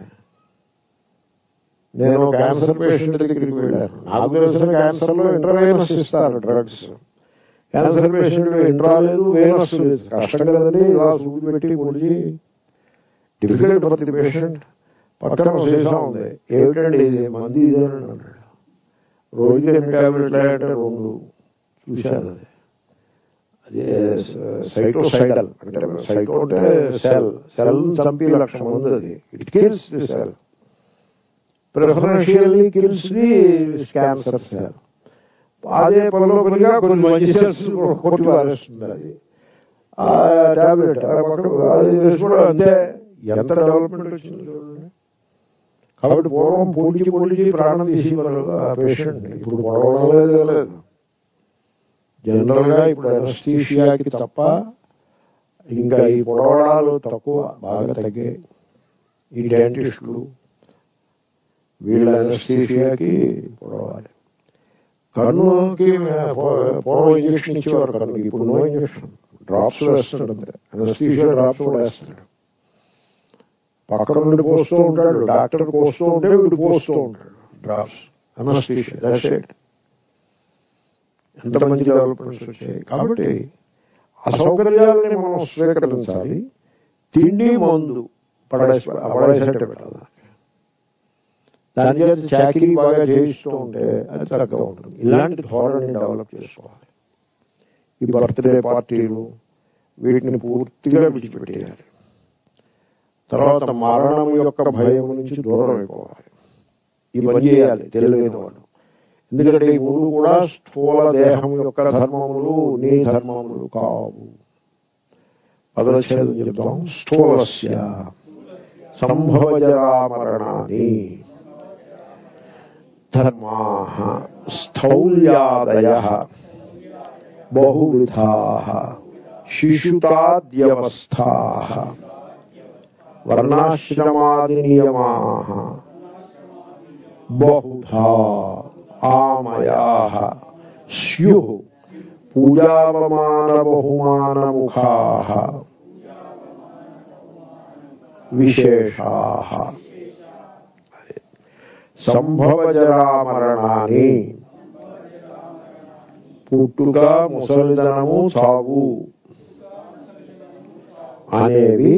నేను క్యాన్సర్ పేషెంట్ దగ్గరికి వెళ్ళాను. నాకు తెలిసిన క్యాన్సర్లో ఇంట్రావెనస్ ఇస్తారు డ్రగ్స్. క్యాన్సర్ పేషెంట్ ఇంట్రా లేదు, వేనస్ లేదు. కష్టం కదండి, ఇలా సూది పెట్టి పొడిచి డిఫికల్ట్ ఫర్ ది పేషెంట్. పక్కన సీసా ఉంది, ఏమిటండి ఇది మంది ఇదేనండి అన్నాడు. రోజుకి ఎన్ని ట్యాబ్లెట్లు అంటే 2 చూశాను. అది సైటోసైడల్ అంటే సైటో అంటే సెల్ చంపి లక్షణం ఉంది. అది it kills the cell, preferentially kills the cancer cell. అదే పనిలో పనిగా కొన్ని మంచి సెల్స్ కొట్టి పారేస్తుంది. అది ఆ ట్యాబ్లెట్ అది వేసుకోవడం అంతే. ఎంత డెవలప్మెంట్ వచ్చింది చూడండి. కాబట్టి పూర్వం పొడిచి ప్రాణం తీసేవారు ఆ పేషెంట్. ఇప్పుడు పొడవడం లేదు. జనరల్ గా ఇప్పుడు అనస్థీషియాకి తప్ప ఇంకా ఈ పొడవడాలు తక్కువ, బాగా తగ్గాయి. ఈ డెంటిస్టులు వీళ్ళ అనస్థీషియాకి పొడవాలి. కన్నుకి పూర్వం ఇంజక్షన్ ఇచ్చేవారు కన్నుకి, ఇప్పుడు నో ఇంజక్షన్, డ్రాప్స్ వేస్తాడు. అంతే, అనస్థీషియా డ్రాప్స్ కూడా వేస్తాడు. పక్కన నుండి పోస్తూ ఉంటాడు, డాక్టర్ పోస్తూ ఉంటే వీడు పోస్తూ ఉంటాడు డ్రాప్స్. Anaesthesia, that's it. ఎంత మంచి డెవలప్మెంట్స్ వచ్చాయి. కాబట్టి అసౌకర్యాలని మనం స్వీకరించాలి. తిండి మందు పడేసేట్టు పెట్టాలి. దాని చేత చాకరీ బాగా చేయిస్తూ ఉంటే అది చక్కగా ఉంటుంది. ఇలాంటి ధోరణిని డెవలప్ చేసుకోవాలి. ఈ బర్త్డే పార్టీలు వీటిని పూర్తిగా విడిచిపెట్టేయాలి. తర్వాత మరణం యొక్క భయం నుంచి దూరం అయిపోవాలి. ఈ పని చేయాలి తెలివైన వాళ్ళు. ఎందుకంటే ఈ 3 కూడా స్థూల దేహం యొక్క ధర్మములు, నీ ధర్మములు కావు. పదచ్ఛేదం చెప్తాం. స్థూలస్య సంభవజరామరణాని ధర్మాః స్థౌల్యాదయః బహువిధాః శిశుతాద్యవస్థాః వర్ణాశ్రమాది నియమాః బహుధా ఆమయాః స్యుః పూజావమాన బహుమానముఖాః విశేషాః. సంభవజరామరణాని పుట్టుక, ముసలిదనము, చావు అనేవి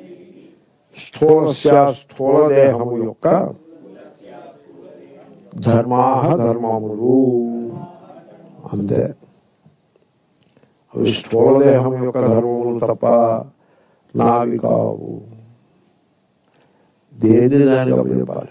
స్థూల దేహము యొక్క ధర్మములు. అంతే, అవి స్థూల దేహం యొక్క ధర్మములు తప్ప నావి కావు. దేని దానికి అప్పచెప్పాలి.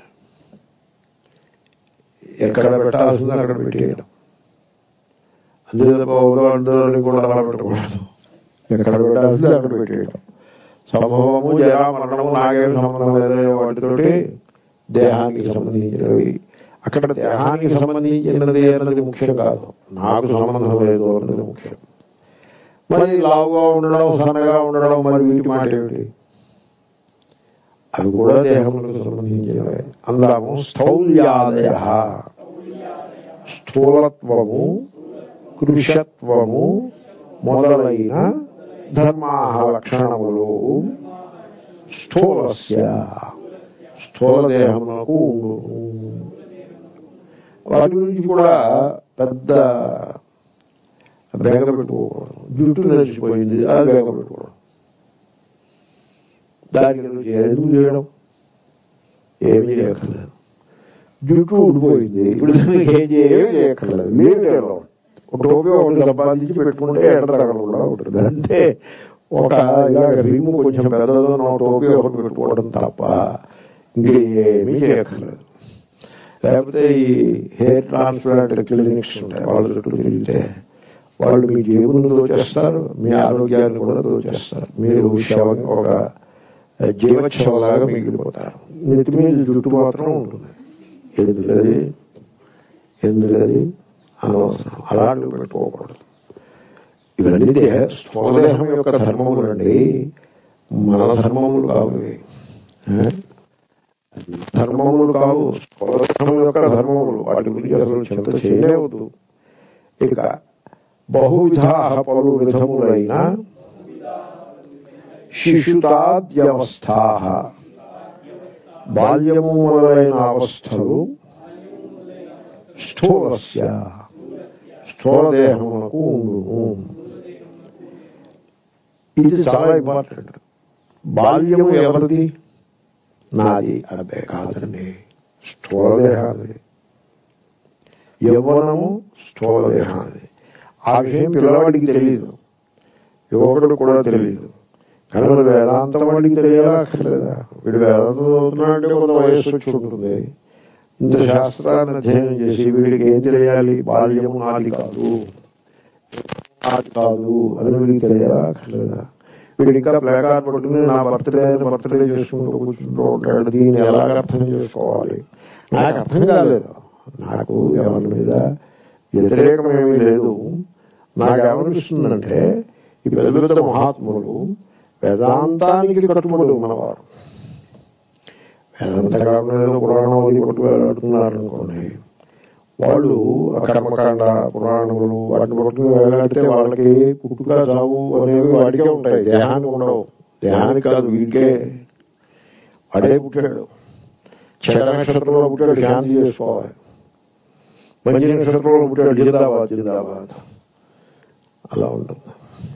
ఎక్కడ పెట్టాల్సింది అక్కడ పెట్టేయడం. అందులో కూడా అలా పెట్టకూడదు. ఎక్కడ పెట్టాల్సింది అక్కడ పెట్టేయడం. సంభవము, జరా, మరణము నాకేమి సంబంధం లేదో వాటితోటి దేహానికి సంబంధించినవి. అక్కడ దేహానికి సంబంధించినది అన్నది ముఖ్యం కాదు, నాకు సంబంధం లేదు అన్నది ముఖ్యం. మరి లావుగా ఉండడం, సన్నగా ఉండడం, మరి వీటి మాట ఏమిటి? అవి కూడా దేహములకు సంబంధించినవే. అందాము స్థౌల్యాదయ, స్థూలత్వము, కృషత్వము మొదలైన ధర్మాః లక్షణములు స్థూలస్య స్థూల దేహములకు ఉండు. వాటి గురించి కూడా పెద్ద బేగ పెట్టుకోకూడదు. జుట్టు నడిచిపోయింది, అది బేగ పెట్టుకోవడం. దానికి ఎందుకు చేయడం? ఏమీ చేయక్కర్లేదు. జుట్టు ఊడిపోయింది, ఇప్పుడు ఏమీ చేయక్కర్లేదు. లేదు, ఒక టోపీ ఒకటి సంపాదించి పెట్టుకుంటే ఎడ తగలకుండా ఉంటుంది. అంటే ఒక రిమ్ కొంచెం పెద్దదో టోపీ ఒకటి పెట్టుకోవడం తప్ప ఇంకేమీ చేయక్కర్లేదు. లేకపోతే ఈ హెయిర్ ట్రాన్స్ప్లాంట్ క్లినిక్స్ ఉంటాయి, వాళ్ళ చుట్టూ తిరిగితే వాళ్ళు మీ జేబును దోచేస్తారు, మీ ఆరోగ్యాన్ని కూడా దోచేస్తారు. మీరు ఒక జీవోత్సవంలాగా మిగిలిపోతారు. నెత్తి మీద జుట్టు మాత్రం ఉంటుంది. ఎందుకది అనవసరం, అలాంటివి పెట్టుకోకూడదు. ఇవన్నీ స్థూలదేహం యొక్క ధర్మములు అండి, మన ధర్మములు కావు. ధర్మములు కావు, స్థూలదేహం యొక్క ధర్మములు. వాటి గురించి అసలు చింత చేయలేవద్దు. ఇక బహువిధ పలు విధములైన శిశుతాద్యవస్థా బాల్యము మొదలైన అవస్థలు స్థూలస్య స్థూలదేహమునకు ఉండును. ఇది చాలా ఇంపార్టెంట్. బాల్యము ఎవరిది? నాది. అదే కాదండి, స్థూలదేహాది. యవ్వనము స్థూలదేహాది. ఆ విషయం పిల్లవాడికి తెలియదు, యువకుడు కూడా తెలియదు. కానీ మరి వేదాంతం వాడికి తెలియాలక్కర్లేదా? వీడు వేదాంతం చదువుతున్నాడంటే కొంత వయస్సు వచ్చి ఉంటుంది. ఇంత శాస్త్రాన్ని అధ్యయనం చేసి వీడికి ఏం తెలియాలి? బాల్యము నాది కాదు, నాది కాదు అని వీడికి తెలియాలక్కర్లేదా? వీడు ఇంకా ప్లేకార్డ్ పట్టుకుని నా బర్త్డే చేసుకుంటూ కూర్చుంటూ ఉంటాడు. దీన్ని ఎలాగ అర్థం చేసుకోవాలి? నాకు అర్థం కాలేదు. నాకు ఎవరి మీద వ్యతిరేకమేమీ లేదు. నాకేమనిపిస్తుందంటే ఈ పెద్ద పెద్ద మహాత్ములు వేదాంతానికి కట్టుబడి ఉన్నవారు, వేదాంత కాకుండా ఏదో పురాణం అది పట్టు వేలాడుతున్నారనుకోండి, వాళ్ళు కర్మకాండ పురాణములు వాటిని పట్టుకుని వేలాడితే వాళ్ళకి పుట్టుక చావు అనేవి వాడికే ఉంటాయి, దేహానికి ఉండవు. దేహానికి కాదు, వీడికే. వాడే పుట్టాడు, చెడ్డ నక్షత్రంలో పుట్టాడు, శాంతి చేసుకోవాలి. మంచి నక్షత్రంలో పుట్టాడు, జిందాబాద్ జిందాబాద్ అలా ఉంటుంది.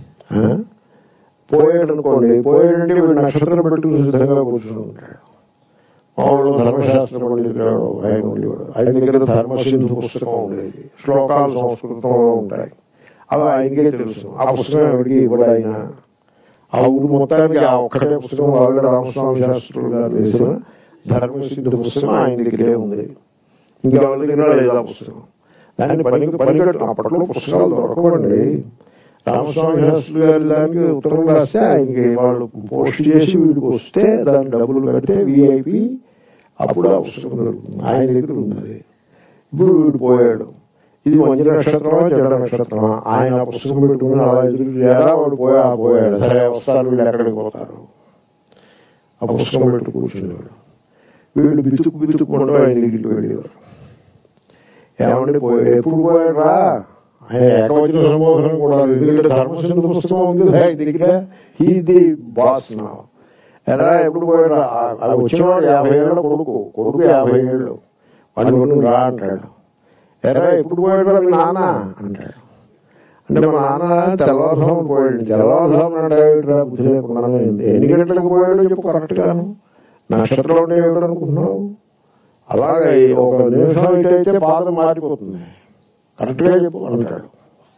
పోయాడు అనుకోండి, పోయాడంటే వీడు నక్షత్రం పెట్టుకుని సిద్ధంగా కూర్చుని ఉంటాడు. మామూలు ధర్మశాస్త్ర పండితుడు ఆయన ఉండేవాడు. ఆయన దగ్గర ధర్మసింధు పుస్తకం ఉండేది, శ్లోకాలు సంస్కృతంలో ఉంటాయి. అవి ఆయనకే తెలుసు. ఆ పుస్తకం ఎవరికి ఇవ్వడు ఆయన. ఆ ఊరు మొత్తానికి ఆ ఒక్కటే పుస్తకం వాళ్ళ రామస్వామి శాస్త్రులు గారు వేసిన ధర్మసింధు పుస్తకం ఆయన దగ్గరే ఉంది. ఇంకా వాళ్ళ దగ్గర లేదు ఆ పుస్తకం. దాన్ని పనికట్టు. అప్పట్లో పుస్తకాలు దొరకవండి. రామస్వామి శాస్త్రి గారి దానికి ఉత్తరం రాస్తే ఆయనకి వాళ్ళు పోస్ట్ చేసి వీడికి వస్తే దానికి డబ్బులు కడితే విఐపి అప్పుడు ఆ పుస్తకం దొరుకుతుంది. ఆయన దగ్గర ఉన్నది. ఇప్పుడు వీడు పోయాడు. ఇది మంచి నక్షత్రమా చెడ్డ నక్షత్రమా? ఆయన ఆ పుస్తకం పెట్టుకుని అలా ఎదురు చేయాలా? వాడు పోయాడు. సరే వస్తారు, వీళ్ళు ఎక్కడికి పోతారు? ఆ పుస్తకం పెట్టు కూర్చునేవాడు. వీళ్ళు బితుక్కుంటూ ఆయన దగ్గరికి వెళ్ళేవారు. ఏమంటే పోయాడు, ఎప్పుడు పోయాడు రా? ఆయన ఏకవచన సంబోధన కూడా. ఎందుకంటే ధర్మసింధు పుస్తకం ఉంది దగ్గర. హీ ది బాస్ నా. ఎలా ఎప్పుడు పోయాడు? అలా వచ్చినవాడు 50 ఏళ్ళ కొడుకు 50 ఏళ్ళు. వాడిని కొడుకు రా అంటాడు. ఎరా ఎప్పుడు పోయాడు మీ నాన్న అంటాడు. అంటే మా నాన్న తెల్లవారుజామున పోయాడు. తెల్లవారుజామున అంటాడు, బుద్ధి లేకుండా. ఎన్ని గంటలకు పోయాడో చెప్పు కరెక్ట్ గాను. నక్షత్రంలో ఉంటే ఏమిటనుకుంటున్నావు? అలాగే ఒక నిమిషం ఇటైతే పాదం మారిపోతుంది, కరెక్ట్ గా చెప్పు అంటాడు.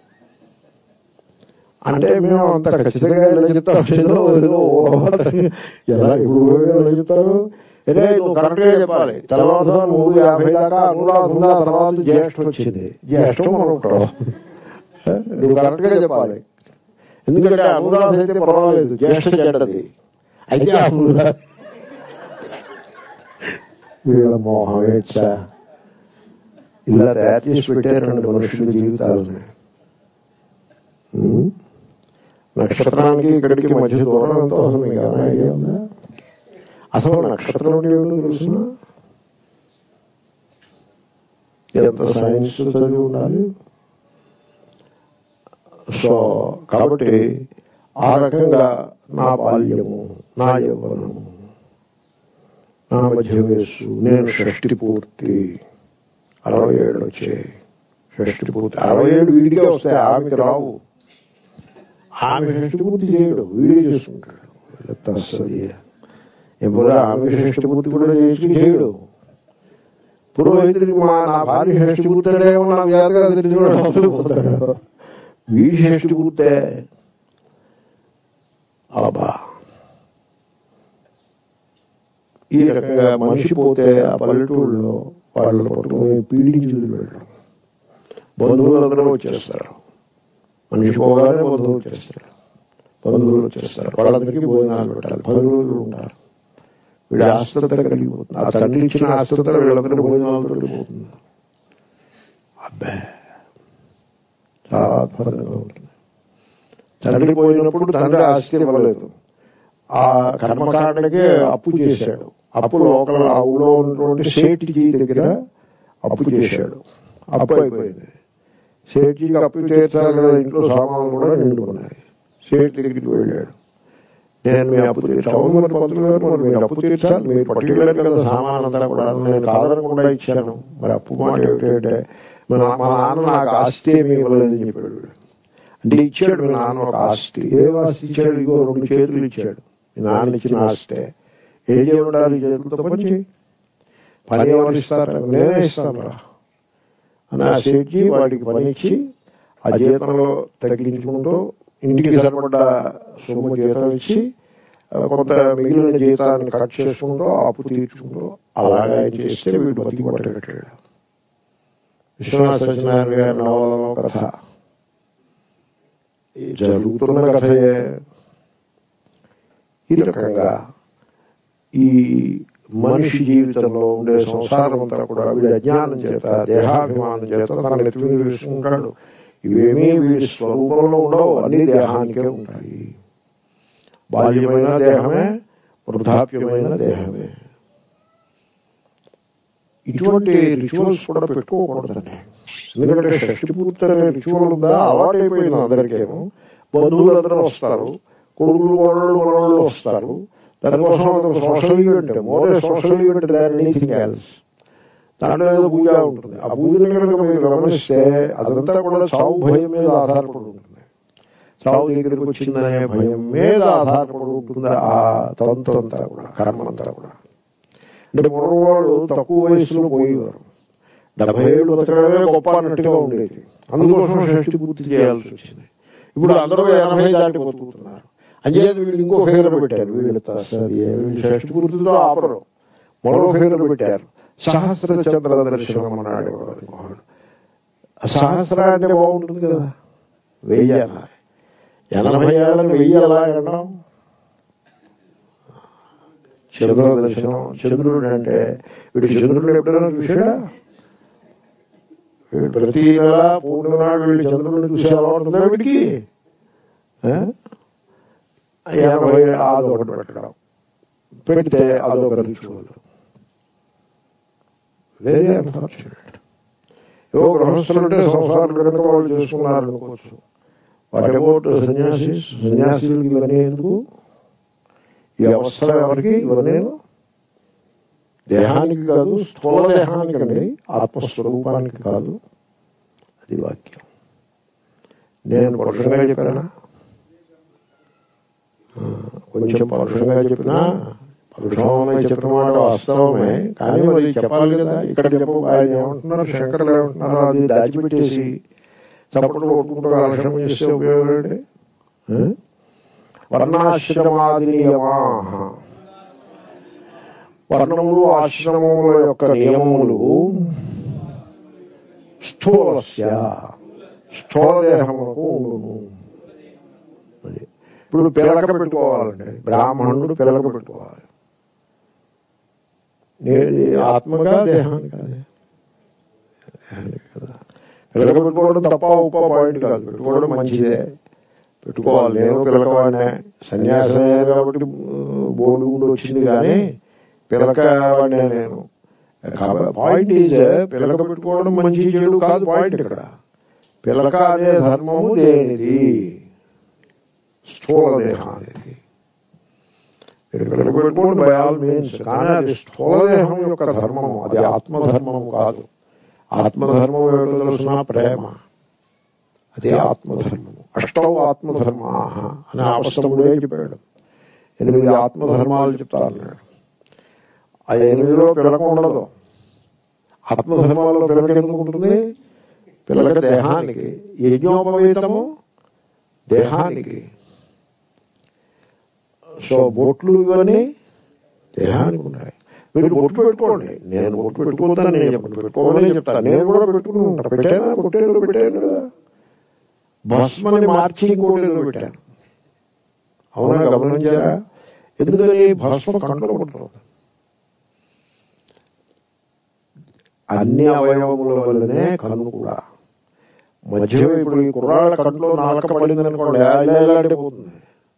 అంటే మేము అంత ఖచ్చితంగా ఎలా చెప్తాం? ఎలా ఇప్పుడు ఎలా చెప్తారు? అదే నువ్వు కరెక్ట్ గా చెప్పాలి. తర్వాత 3:50 దాకా అనురాధ తర్వాత జ్యేష్ఠం వచ్చింది. జ్యేష్ఠం అనుకుంటావు, నువ్వు కరెక్ట్ గా చెప్పాలి. ఎందుకంటే అనురాధ అయితే పర్వాలేదు, జ్యేష్ఠ చెడ్డది. అయితే వీళ్ళ మోహమేచ్ఛ ఇలా తయారు చేసి పెట్టారండి మనుషుల జీవితాలని. నక్షత్రానికి ఇక్కడికి మధ్య దూరం ఎంతో అసలు మీకు ఏమైనా ఐడియా ఉందా? అసలు నక్షత్రం అంటే ఏమిటో తెలుసునా? ఎంత సైన్స్ చదివి ఉండాలి. సో కాబట్టి ఆ రకంగా నా బాల్యము, నా యవ్వనము, నా మధ్య వయస్సు, నేను షష్టి పూర్తి 67 వచ్చాయి. షష్టి పూర్తి 67 వీడికే వస్తాయి, ఆమెకి రావు. ఆమె షష్టి పూర్తి చేయడు, వీడియో చేసుకుంటాడు. ఎప్పుడు ఆమె షష్టి పూర్తి కూడా చేయడు. పురోహితుడికి నా భార్య షష్టి పూర్తాడేమో నాకు జాగ్రత్తగా తెలియదు, వీడి షష్టి పూర్తే. అబ్బా, ఈ రకంగా మనిషి పోతే ఆ పల్లెటూళ్ళలో వాళ్ళు పట్టుకుని పీడించి వెళ్ళడం. బంధువులందరూ వచ్చేస్తారు. మనిషి పోగానే బంధువులు వచ్చేస్తారు. వాళ్ళందరికీ భోజనాలు పెట్టాలి. 10 రోజులు ఉంటారు. వీడి ఆశ్రత కలిగిపోతుంది. ఆ తండ్రి ఇచ్చిన ఆశ్రత వీళ్ళందరూ భోజనాలతో వెళ్ళిపోతుంది. అబ్బా, చాలా అద్భుతంగా ఉంటుంది. తండ్రి పోయినప్పుడు తండ్రి ఆస్తి ఇవ్వలేదు. ఆ కర్మకాండకే అప్పు చేశాడు. అప్పు లోకల్ ఆ ఊళ్ళో ఉన్నటువంటి సేఠ్జీ దగ్గర అప్పు చేశాడు. అప్పు అయిపోయింది. సేఠ్జీకి అప్పు తీర్చాలి కదా, ఇంట్లో సామాన్లు కూడా నిండుకున్నాయి. సేఠ్ దగ్గరికి వెళ్ళాడు. నేను మీ అప్పు తీర్చాను, మరి పంతులు గారు మరి మీరు అప్పు తీర్చాలి, మీరు పర్టికులర్ కదా సామాన్ అంతా కూడా నేను కాదనకుండా ఇచ్చాను, మరి అప్పు మాట ఏమిటంటే మా నాన్న నాకు ఆస్తి ఏమి ఇవ్వలేదని చెప్పాడు. అంటే ఇచ్చాడు మీ నాన్న ఒక ఆస్తి. ఏ ఆస్తి ఇచ్చాడు? ఇగో 2 చేతులు ఇచ్చాడు. మీ నాన్న ఇచ్చిన ఆస్తే ఏం చేయమంటారు? ఈ చేతులతో పని చేయి, పని ఎవరు ఇస్తారు? నేనే ఇస్తాను రా అని ఆ సేట్జీ వాడికి పని ఇచ్చి ఆ జీతంలో తగ్గించుకుంటూ ఇంటికి సరిపడ్డ సొమ్ము జీతం ఇచ్చి కొంత మిగిలిన జీతాన్ని కట్ చేసుకుంటూ అప్పు తీర్చుకుంటూ అలాగా చేస్తే వీడు బతికి పట్టగట్టాడు. విశ్వనాథ సత్యనారాయణ గారి నవలలో కథ జరుగుతున్న కథయే. ఈ రకంగా ఈ మనిషి జీవితంలో ఉండే సంసారం అంతా కూడా వీడి అజ్ఞానం చేత, దేహాభిమానం చేత తన నెత్తి మీద వేసుకుంటాడు. ఇవేమీ వీడి స్వరూపంలో ఉండవు, అన్ని దేహానికే ఉంటాయి. బాల్యమైన దేహమే, వృద్ధాప్యమైన దేహమే. ఇటువంటి రిచువల్స్ కూడా పెట్టుకోకూడదండి. ఎందుకంటే షష్టి పూర్తి అనే రిచువల్ ఉందా అలవాటైపోయింది అందరికేమో. బంధువులందరూ వస్తారు, కొడుకులు మనవాళ్ళు వస్తారు. దానికోసం social event, more social event దాని ఎనీథింగ్ ఎల్స్. దాంట్లో ఏదో పూజ ఉంటుంది. ఆ పూజను కనుక మీరు గమనిస్తే అదంతా కూడా చావు భయం మీద ఆధారపడి ఉంటుంది. చావు దగ్గరికి వచ్చిందనే భయం మీద ఆధారపడి ఉంటుంది ఆ తంతు అంతా కూడా, కర్మ అంతా కూడా. అంటే పూర్వవాళ్ళు తక్కువ వయసులో పోయేవారు, 70 ఏళ్ళు బతకడమే గొప్ప అన్నట్టుగా ఉండేది. అందుకోసం షష్టి పూర్తి చేయాల్సి వచ్చింది. ఇప్పుడు అందరూ 80 దాటి బతుకుతున్నారు. అంచేత వీళ్ళు ఇంకో ఫిగర్ పెట్టారు. వీళ్ళు షష్టి పూర్తితో ఆపరు, మరో ఫిగర్ పెట్టారు. సహస్ర చంద్ర దర్శనం అన్నాడు. సహస్ర అంటే బాగుంటుంది కదా, 1000 అన్నారు. 80 ఏళ్ళని 1000 ఎలా అనడం? చంద్ర దర్శనం. చంద్రుడు అంటే వీడు చంద్రుడు ఎప్పుడైనా చూసాడా? ప్రతి నెల పూర్ణిమ నాడు వీళ్ళు చంద్రుడిని చూసే అలవాటుందా వీడికి? 80 అదొకటి పెట్టడం, పెడితే అదొక రిచువల్. Very unfortunate. ఏవో గృహస్థులు ఉంటే సంసారం కనుక వాళ్ళు చేసుకున్నారనుకోవచ్చు. What about sannyasis? సన్యాసీలకు ఇవన్నీ ఎందుకు? ఈ అవస్థలు ఎవరికి? ఇవన్నీ దేహానికి కాదు, స్థూల దేహానికి అండి, ఆత్మస్వరూపానికి కాదు. అది వాక్యం. నేను పరుషంగా చెప్పానా? కొంచెం పరుషంగా చెప్పినా, పరుషమే చెప్పిన మాట వాస్తవమే. కానీ మరి చెప్పాలి కదా. ఇక్కడ ఆయన ఏమంటున్నారు, శంకరులు ఏమంటున్నారు, అది దాచిపెట్టేసి చప్పట్లు కొట్టుకుంటూ ఆశ్రమం చేస్తే ఉపయోగం ఏంటి? వర్ణాశ్రమాదినియమా, వర్ణములు ఆశ్రమముల యొక్క నియమములు స్థూలస్య, స్థూల దేహములకు ఉండును. ఇప్పుడు పిలక పెట్టుకోవాలండి, బ్రాహ్మణుడు పిలక పెట్టుకోవాలి. ఆత్మగా దేహానికి కాదే, కదా. పిలక పెట్టుకోవడం తప్ప ఉప పాయింట్ కాదు, పెట్టుకోవడం మంచిదే, పెట్టుకోవాలి. నేను పిలకవాడినే, సన్యాసం కాబట్టి బోర్డు కూడా వచ్చింది, కానీ పిలక వాడినే నేను. పాయింట్ ఈజ్ పిలక పెట్టుకోవడం మంచి చెడు కాదు పాయింట్. ఇక్కడ పిలక అనే ధర్మము దేనిది? స్థూల దేహానికి. పిలక పెట్టుకోండి బై ఆల్ మీన్స్, కానీ అది స్థూల దేహం యొక్క ధర్మము, అది ఆత్మధర్మము కాదు. ఆత్మధర్మం ఏమిటో తెలుసిన? ప్రేమ. అది ఆత్మధర్మము. అష్టౌ ఆత్మధర్మా అని ఆపస్తముడే చెప్పాడు. 8 ఆత్మధర్మాలు చెప్తారన్నాడు. ఆ 8లో పిలక ఉండదు. ఆత్మధర్మాల్లో పిలక ఎందుకు ఉంటుంది? పిలక దేహానికి, యజ్ఞోపవీతము దేహానికి. సో బొట్లు ఇవన్నీ దేహానికి ఉంటాయి. మీరు బొట్టు పెట్టుకోండి, నేను బొట్టు పెట్టుకుంటాను, నేను చెప్పండి పెట్టుకోవాలని చెప్తాను. నేను కూడా పెట్టుకుని ఉంటాను. పెట్టాను, కొట్టేదో పెట్టాను కదా. భస్మని మార్చి ఇంకోటేదో పెట్టాను, అవునా? గమనించారా? ఎందుకని? భస్మ కంట్లో పడుతుంది. అన్ని అవయవముల వల్లనే కన్ను కూడా. మధ్యలో ఇప్పుడు ఈ కుర్రాళ్ళ కంట్లో నాలుక పడింది అనుకోండి, ఇలాంటి పోతుంది,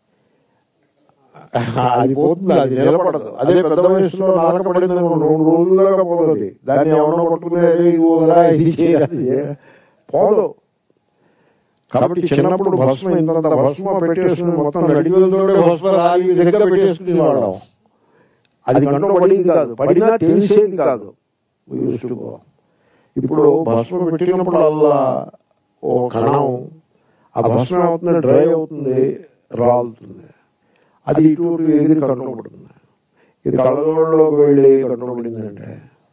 అది పోతుంది, అది నిలబడదు. అదే పెద్ద వయసులో నాలుక పడింది అనుకోండి, 2 రోజులుగా పోతుంది. దాన్ని ఎవరో పట్టుకునేది ఇది చేయాలి, పోదు. కాబట్టి చిన్నప్పుడు భస్మ ఇంత భస్మ పెట్టేసుకుని మొత్తం నడివేలతోనే భస్మ రాగి విధంగా పెట్టేసుకుని వాడడం. అది కంట్లో పడేది కాదు, పడినా తెలిసేది కాదు. ఇప్పుడు భస్మ పెట్టినప్పుడు అలా ఓ కణం ఆ భస్మం అవుతుంది, డ్రై అవుతుంది, రాలుతుంది. అది ఇటు ఎగిరి కంట్లో పడుతుంది. ఇది కళ్ళలోకి వెళ్ళి కంట్లో పడిందంటే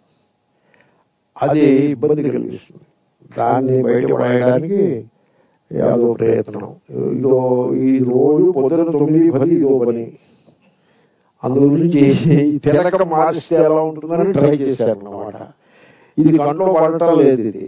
అది ఇబ్బంది కలిగిస్తుంది. దాన్ని బయటపడేయడానికి ఏదో ప్రయత్నం. ఇదో ఈ రోజు పొద్దున 9-10 ఇదో పని. అందు గురించి తిరగక మారిస్తే ఎలా ఉంటుందని ట్రై చేశారన్నమాట. ఇది కంట్లో పడటం లేదు. ఇది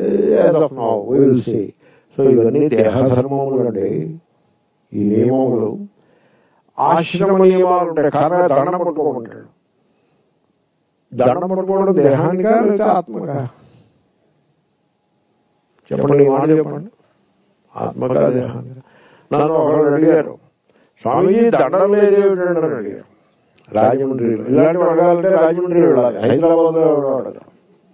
సో ఇవన్నీ దేహధర్మములు అండి. ఈ నియమములు ఆశ్రమ నియమాలు ఉంటాయి. కానీ దండం పట్టుకోమంటాడు. దండం పట్టుకోవడం దేహానికా లేదా ఆత్మగా? చెప్పండి, ఈ మాట చెప్పండి. ఆత్మగా దేహానిగా? నన్ను ఒకరు అడిగారు, స్వామీజీ దండం లేదేమిటండి అని అడిగారు. రాజమండ్రిలో ఇలాంటివి అడగాలంటే రాజమండ్రి వెళ్ళాలి, హైదరాబాద్లో ఎవరో అడగాలి.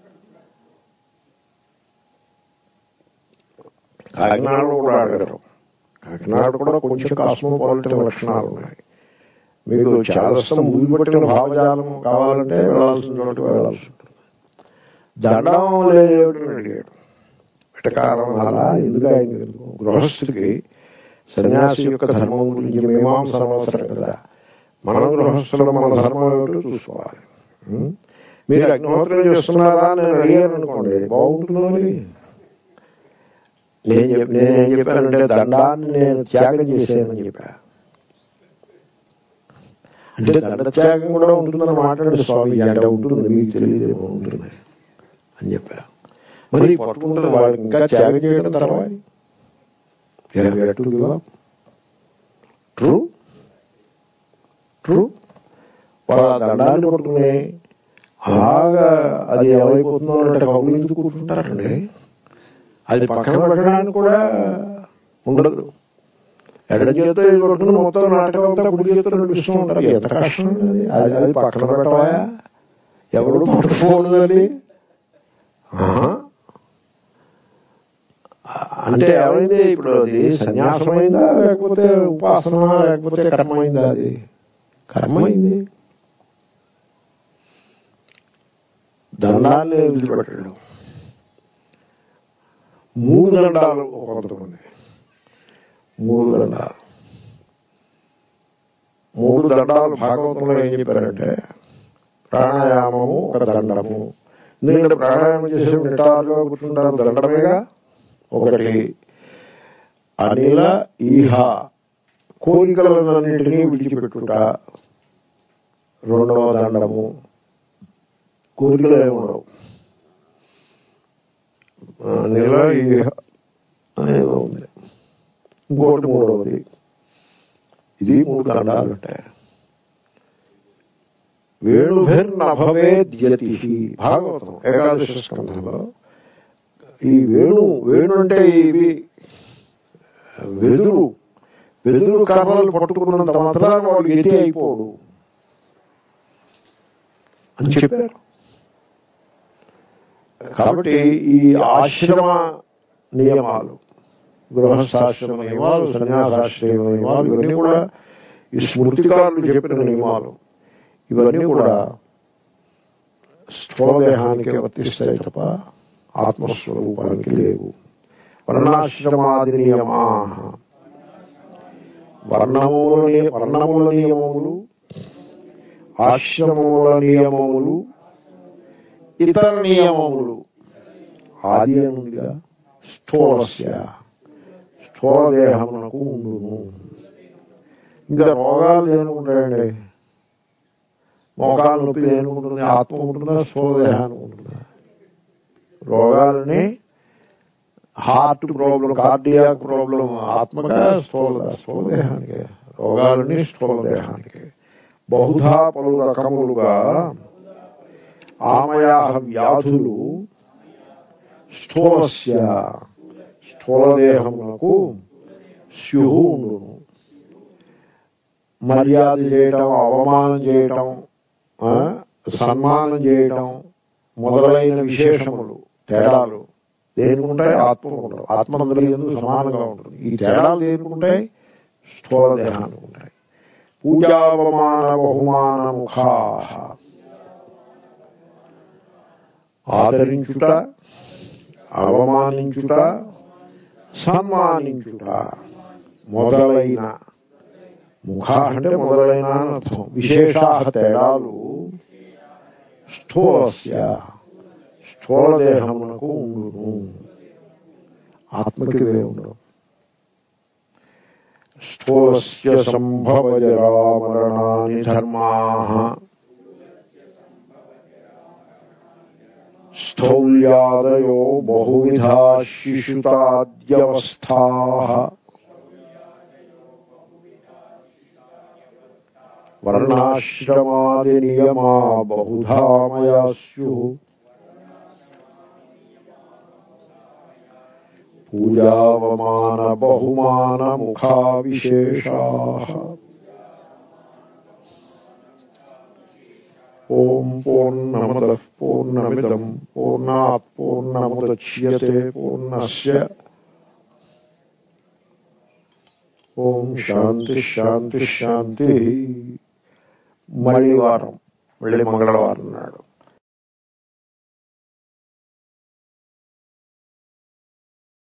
కాకినాడలో కూడా అడగరు. కాకినాడ కూడా కొంచెం కాస్మోపాలిటన్ లక్షణాలు ఉన్నాయి. మీకు చాదస్తం ఊరిపట్టిన భావజాలం కావాలంటే వెళ్ళాల్సిన చోటు వెళ్ళాల్సి ఉంటుంది. దండం లేదేమిటని అడిగాడు. వెటకారం అలా ఎందుకు ఆయన గృహస్థుడికి సన్యాసి యొక్క ధర్మం గురించి మీమాంస అవసరం కదా. మనం గృహస్థులు మన ధర్మం ఏమిటో చూసుకోవాలి. మీరు అగ్నిహోత్రం చేస్తున్నారా నేను అడిగాను అనుకోండి, బాగుంటుందని. నేనేం చెప్పానంటే దండాన్ని నేను త్యాగం చేశానని చెప్పా. అంటే దండత్యాగం కూడా ఉంటుందని మాట్లాడే స్వామి అంటే ఉంటుంది, మీకు తెలియదేమో ఉంటుంది అని చెప్పా. మరి పట్టుకుంటుంది వాళ్ళు ఇంకా త్యాగం చేయడం తర్వాత ట్రూ ట్రూ వాళ్ళ దండాన్ని పట్టుకుని అలాగా అది ఏమైపోతుందో అంటే కబులు ఎందుకు కూర్చుంటారండి. అది పక్కన పెట్టడానికి కూడా ఉండదు. ఎడ చేతో ఇది కొట్టుకుని మొత్తం నాటకం అంతా కుడి చేతో నడిపిస్తూ ఉంటారు. ఎంత కష్టం అది. అది పక్కన పెట్టవా, ఎవరు పట్టుకోకూడదని. అంటే ఏమైంది ఇప్పుడు? అది సన్యాసమైందా లేకపోతే ఉపాసన లేకపోతే కర్మైందా? అది కర్మైంది. దండాన్ని వదిలిపెట్టడం. 3 దండాలు కొంతమంది 3 దండాలు 3 దండాలు భాగవతంలో ఏం చెప్పారంటే ప్రాణాయామము ఒక దండము. ఎందుకంటే ప్రాణాయామం చేసే నిటారుగా కూర్చుంటారు, దండమేగా. ఒకటి అనిల ఈహ కోరికలన్నింటినీ విడిచిపెట్టుట, రెండవ దండము కోరికలు ఏమఉండవు. అనిల ఈహ అనేదో ఉంది. ఇంకోటి మూడవది. ఇది 3 దండాలు ఉంటాయి. వేణుభిర్నభవేద్యతి భాగవతం ఏకాదశ స్కంధంలో. ఈ వేణు అంటే ఇవి వెదురు కర్రలు పట్టుకున్నంత మాత్రాన వాడు గతి అయిపోడు అని చెప్పారు. కాబట్టి ఈ ఆశ్రమ నియమాలు, గృహస్థాశ్రమ నియమాలు, సన్యాసాశ్రమ నియమాలు, ఇవన్నీ కూడా ఈ స్మృతికారులు చెప్పిన నియమాలు. ఇవన్నీ కూడా స్థూలదేహానికి వర్తిస్తాయి తప్ప ఆత్మస్వరూపానికి లేవు. వర్ణాశ్రమాది నియమా, వర్ణముల నియమములు, ఆశ్రమముల నియమములు, ఇతర నియమములు. ఆది అనుగా స్థూలస్య స్థూలదేహమునకు ఉండును. ఇంకా రోగాలు ఏనుకుంటాయండి? మోకాలు నొప్పి ఏనుకుంటుంది? ఆత్మ ఉంటుందా స్థూలదేహానికి ఉంటుందా? రోగాలని హార్ట్ ప్రాబ్లం, కార్డియాక్ ప్రాబ్లం ఆత్మగా స్థూలదేహానికి, రోగాలని స్థూలదేహానికి. బహుధా పలు రకములుగా ఆమయా వ్యాధులు స్థూలస్య స్థూలదేహమునకు స్యుహు ఉండును. మర్యాద చేయటం, అవమానం చేయటం, సన్మానం చేయటం మొదలైన విశేషములు, తేడాలు దేనికుంటాయి? ఆత్మకు ఉండవు. ఆత్మ అందరి యందు సమానంగా ఉంటుంది. ఈ తేడాలు దేనికుంటాయి? స్థూల దేహానికి ఉంటాయి. పూజావమాన బహుమాన ముఖా, ఆదరించుట, అవమానించుట, సన్మానించుట మొదలైన, ముఖ అంటే మొదలైన అర్థం, విశేషా తేడాలు స్థూలస్య స్థూలదేహమునకు ఉండును, ఆత్మకి వే ఉండవు. స్థూలస్య సంభవజరామరణాని ధర్మాః స్థౌల్యాదయో బహువిధా శిశుతాద్యవస్థాః వర్ణాశ్రమాది నియమా బహుధా మయా స్యుః పూజావమాన బహుమాన ముఖా విశేషాః. ఓం పూర్ణమదః పూర్ణమిదం పూర్ణాత్ పూర్ణముదచ్యతే పూర్ణస్య ఓం శాంతి శాంతి శాంతి. మళ్ళీ మంగళవారం నాడు